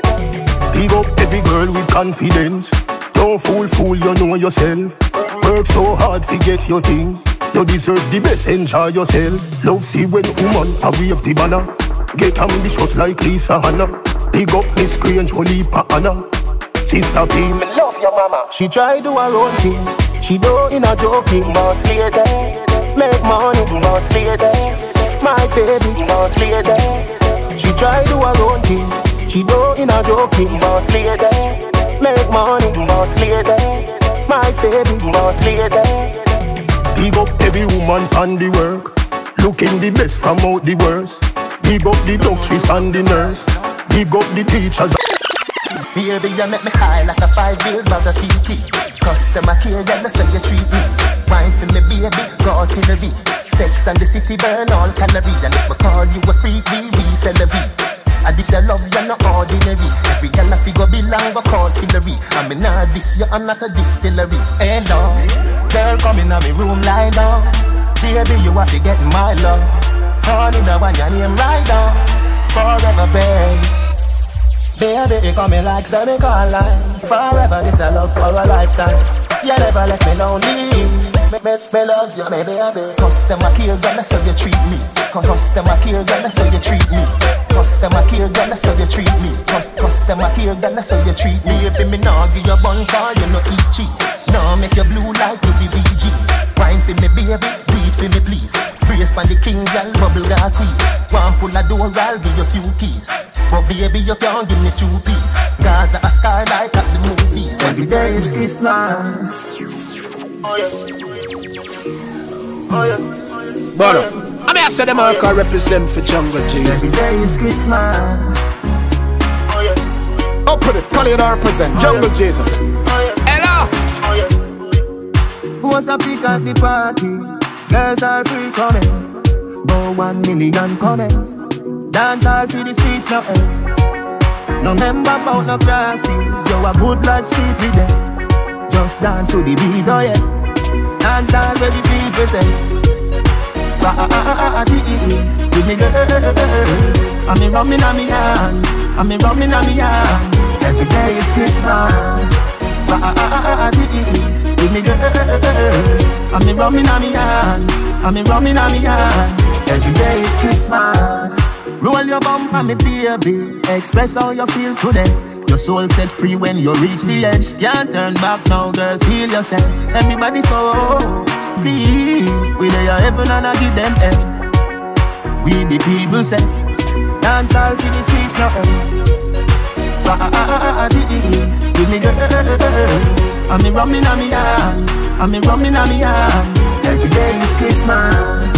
Speaker 10: Big up every girl with confidence. Don't fool, you know yourself. Work so hard to get your things. You deserve the best, enjoy yourself. Love see when woman a wave the banner. Get ambitious like Lisa Hanna. Big up Miss Grange, Olipa Anna. Sister P, me love your mama.
Speaker 3: She try do her own thing. She do in a joking. Boss lady, make money. Boss lady, my favorite. Boss lady. She try do her own thing. She do in a joking. Boss lady, make money. Boss lady, my favorite. Boss lady.
Speaker 10: Big up every woman on the work, looking the best from out the worst. Big up the doctors and the nurse. Big up the teachers.
Speaker 3: Baby, you make me high like a 5 years bag of Kiki. Customer care, yeah, that's how you treat me. Wine for me, baby, go out in the V. Sex and the city burn all calories. And if we call you a freak, we resell the V. And this your love, you're not ordinary. Every girl a figure belong, go call Hillary. I mean, nah, this you, I'm not a distillery. Hello, girl, come in me room, lie down. Baby, you have to get my love. Honey, the one your name right down. Forever, babe. Baby, you coming like semi-colline. Forever, this a love for a lifetime. You never let me lonely. Me love you, me baby. Customer care, girl, that's how you treat me. Customer care, girl, that's how you treat me. Customer care, girl, that's how you treat me. Customer care, girl, that's how you treat me. Baby, me nah give you bun car, you no eat cheese. Nah make you blue like you the VG. Wine for me, baby, breathe for me, please. Brace pan the king, girl, bubble got teeth. One pull a door, I'll give you few keys. But baby, you can't give me 2 piece. Gaza a starlight at the movies.
Speaker 5: Every day is Christmas.
Speaker 3: Oh yeah. Oh yeah.
Speaker 6: But I mean, I said them all can represent for Jungle Jesus.
Speaker 5: Every day is Christmas.
Speaker 3: Oh yeah.
Speaker 6: Up with it, call it represent Jungle Jesus. Hello.
Speaker 5: Who was the pick at the party? Girls are free coming. About 1 million comments. Dance all through the streets, no else. No member about no crosses. You a good life street with them. Just dance to the beat, oh yeah. Dance all where the people say. With me girl, I'm rumming on me hand. I'm rumming on me hand. Every day is Christmas. With me girl, I'm rumming on me hand. I'm rumming on me hand. Every day is Christmas. Roll your bum on me baby. Express how you feel today. Your soul set free when you reach the edge. Can't turn back now, girl, feel yourself. Everybody so please. We lay your heaven and I give them hell. We the people say dance all to the streets, no else. Give me girl, I'm rumming on me hand. I'm rumming on me hand. Every day is Christmas.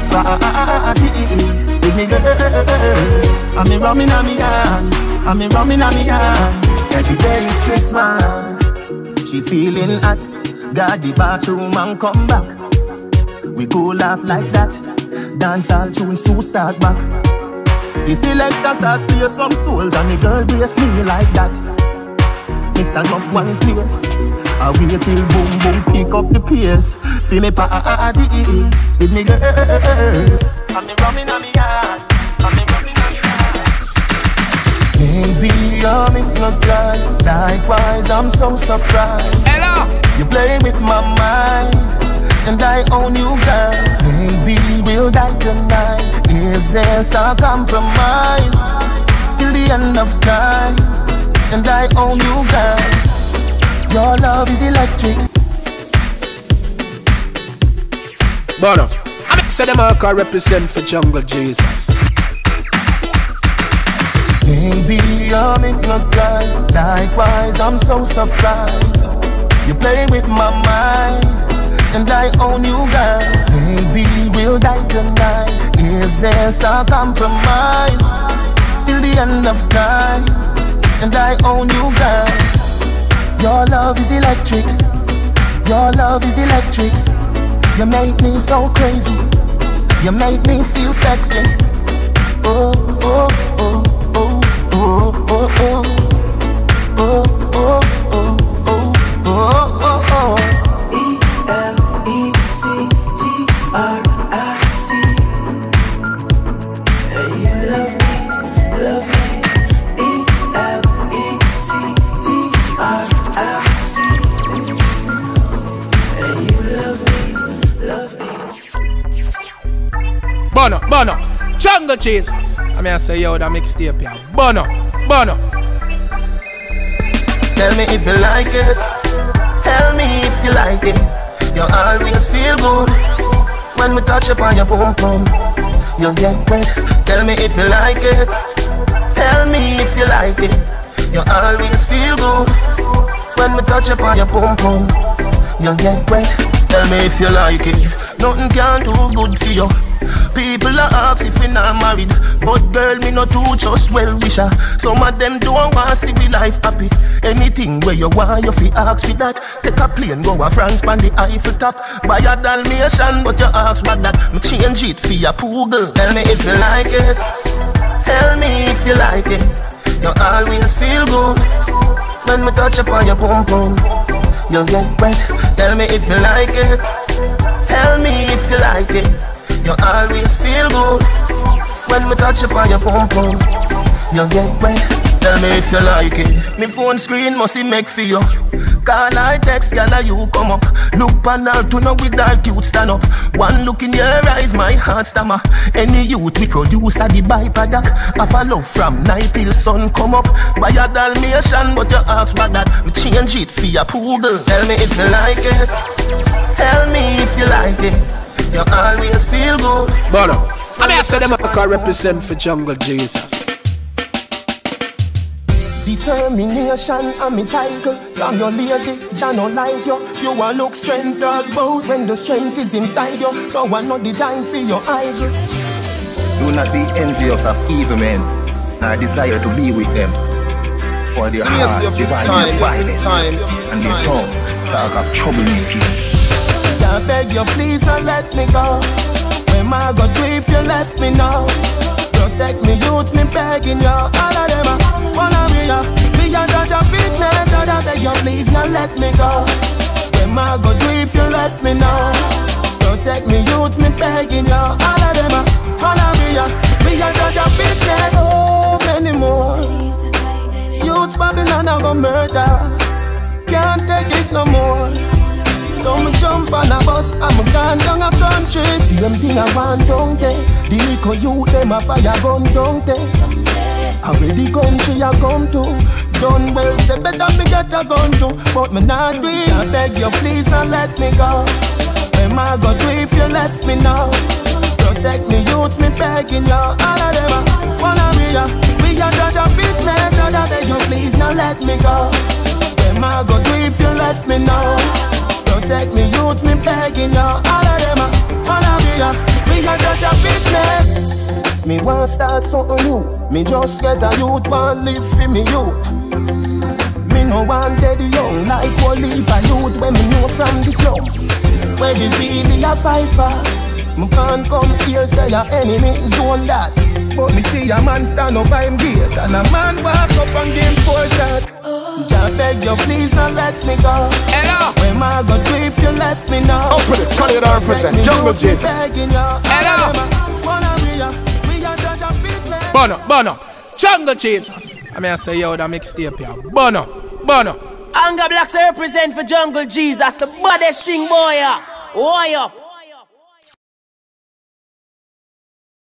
Speaker 5: Give me girl, I'm rumming on me hand. I'm rumming on me hand. Every day is Christmas.
Speaker 3: She feeling hot. Got the bathroom and come back. We go laugh like that. Dance all tunes to start back. The selector start play some souls and the girl brace me like that. Me stand up one place. I wait till boom boom pick up the pace. Feel me party with me girl. I'm rumming on me yard. I'm rumming on me yard. Baby, I'm hypnotized. Likewise, I'm so surprised.
Speaker 6: Hello.
Speaker 3: You play with my mind, and I own you, girl. Maybe we'll die tonight. Is there some compromise? Till the end of time, and I own you, girl. Your love is electric.
Speaker 6: Bono, I say them all can represent for Jungle Jesus.
Speaker 3: Maybe I'm hypnotized. Likewise, I'm so surprised. You play with my mind, and I own you, girl. Maybe we'll die tonight. Is there some compromise? Till the end of time, and I own you, girl. Your love is electric. Your love is electric. You make me so crazy. You make me feel sexy. Oh, oh, oh, oh, oh, oh, oh, oh, oh, oh, oh, oh, oh. E-L-E-C-T-R-I-C. Hey, you love me, love me. E-L-E-C-T-R-I-C. Hey, you love me, love me.
Speaker 6: Bono, Bono, Jungle Jesus. I mean, I say, yo, that mixtape, yeah. Bono, Bono.
Speaker 3: Tell me if you like it. Tell me if you like it. You always feel good when we touch upon your boom boom. You get wet. Tell me if you like it. Tell me if you like it. You always feel good when we touch upon your boom boom. You get wet. Tell me if you like it. Nothing can do good for you. People are ask if we not married, but girl, me not too just well wisher. Some of them don't want to see me life happy. Anything where you want, you fi ask for that. Take a plane, go to France, pan the Eiffel top. Buy a Dalmatian, but you ask for that. Me change it for your poodle. Tell me if you like it. Tell me if you like it. You always feel good when me touch upon your boom boom. You get wet. Tell me if you like it. Tell me if you like it. You always feel good when we touch upon your pom pom. You get wet. Tell me if you like it. Me phone screen must make for you. Call I text, yalla you come up. Look pan out to know with that cute stand up. One look in your eyes, my heart stammer. Any youth we produce a the byproduct. Have a love from night till sun come up. Buy a Dalmatian, but you ask for that. Me change it for your poodle. Tell me if you like it. Tell me if you like it. You always feel good.
Speaker 6: Bono, I mean, I say them I can represent for Jungle Jesus.
Speaker 3: Determination and me title. From your lazy, I don't like you. You a look strength dog bout when the strength is inside you. No one not the time for your idol.
Speaker 14: Do not be envious of evil men, nor desire to be with them. For their heart devises violence, and their tongues talk of troublemaking.
Speaker 3: I beg you please don't let me go. When I go to if you let me know. Protect me youths, me begging you. All of them wanna be ya. Me a judge a big man. I beg you please don't let me go. When I go to if you let me know. Protect me youths, me begging you. All of them wanna be ya. Me a judge a big man. Oh, many more youths Babylon a go murder. Can't take it no more. So me jump on a bus and me gone down a country. Same thing I want down there. The eco youth them a fire gun down there. I where the country I come to. Done well, say better me get a gun too. But me not do it. I beg you please don't let me go. When I go do if you let me know. Protect me youths, me begging you. All of them wanna be ya. We a judge a big man. I beg you please don't let me go. When I go do if you let me know. Protect me youths, me begging you. All of them wanna be ya. We a judge a big man. Me want start something new. Me just get a youth, want live for me youth. Me no want dead young like one leave a youth when me know from the slum. Where the really a fight for. Me can't come here say your enemy zone that. But me see a man stand up by him gate and a man walk up and give him 4 shots. I beg you please don't let me go.
Speaker 6: Hello.
Speaker 3: When I go to if you let me know.
Speaker 5: Up with it, call it our present, Jungle Jesus.
Speaker 6: Hello. Bono, Bono, Jungle Jesus. I mean, I say, yo, that mixtape here. Bono.
Speaker 16: Anga Blacks represent for Jungle Jesus, the baddest thing, boy. Why up?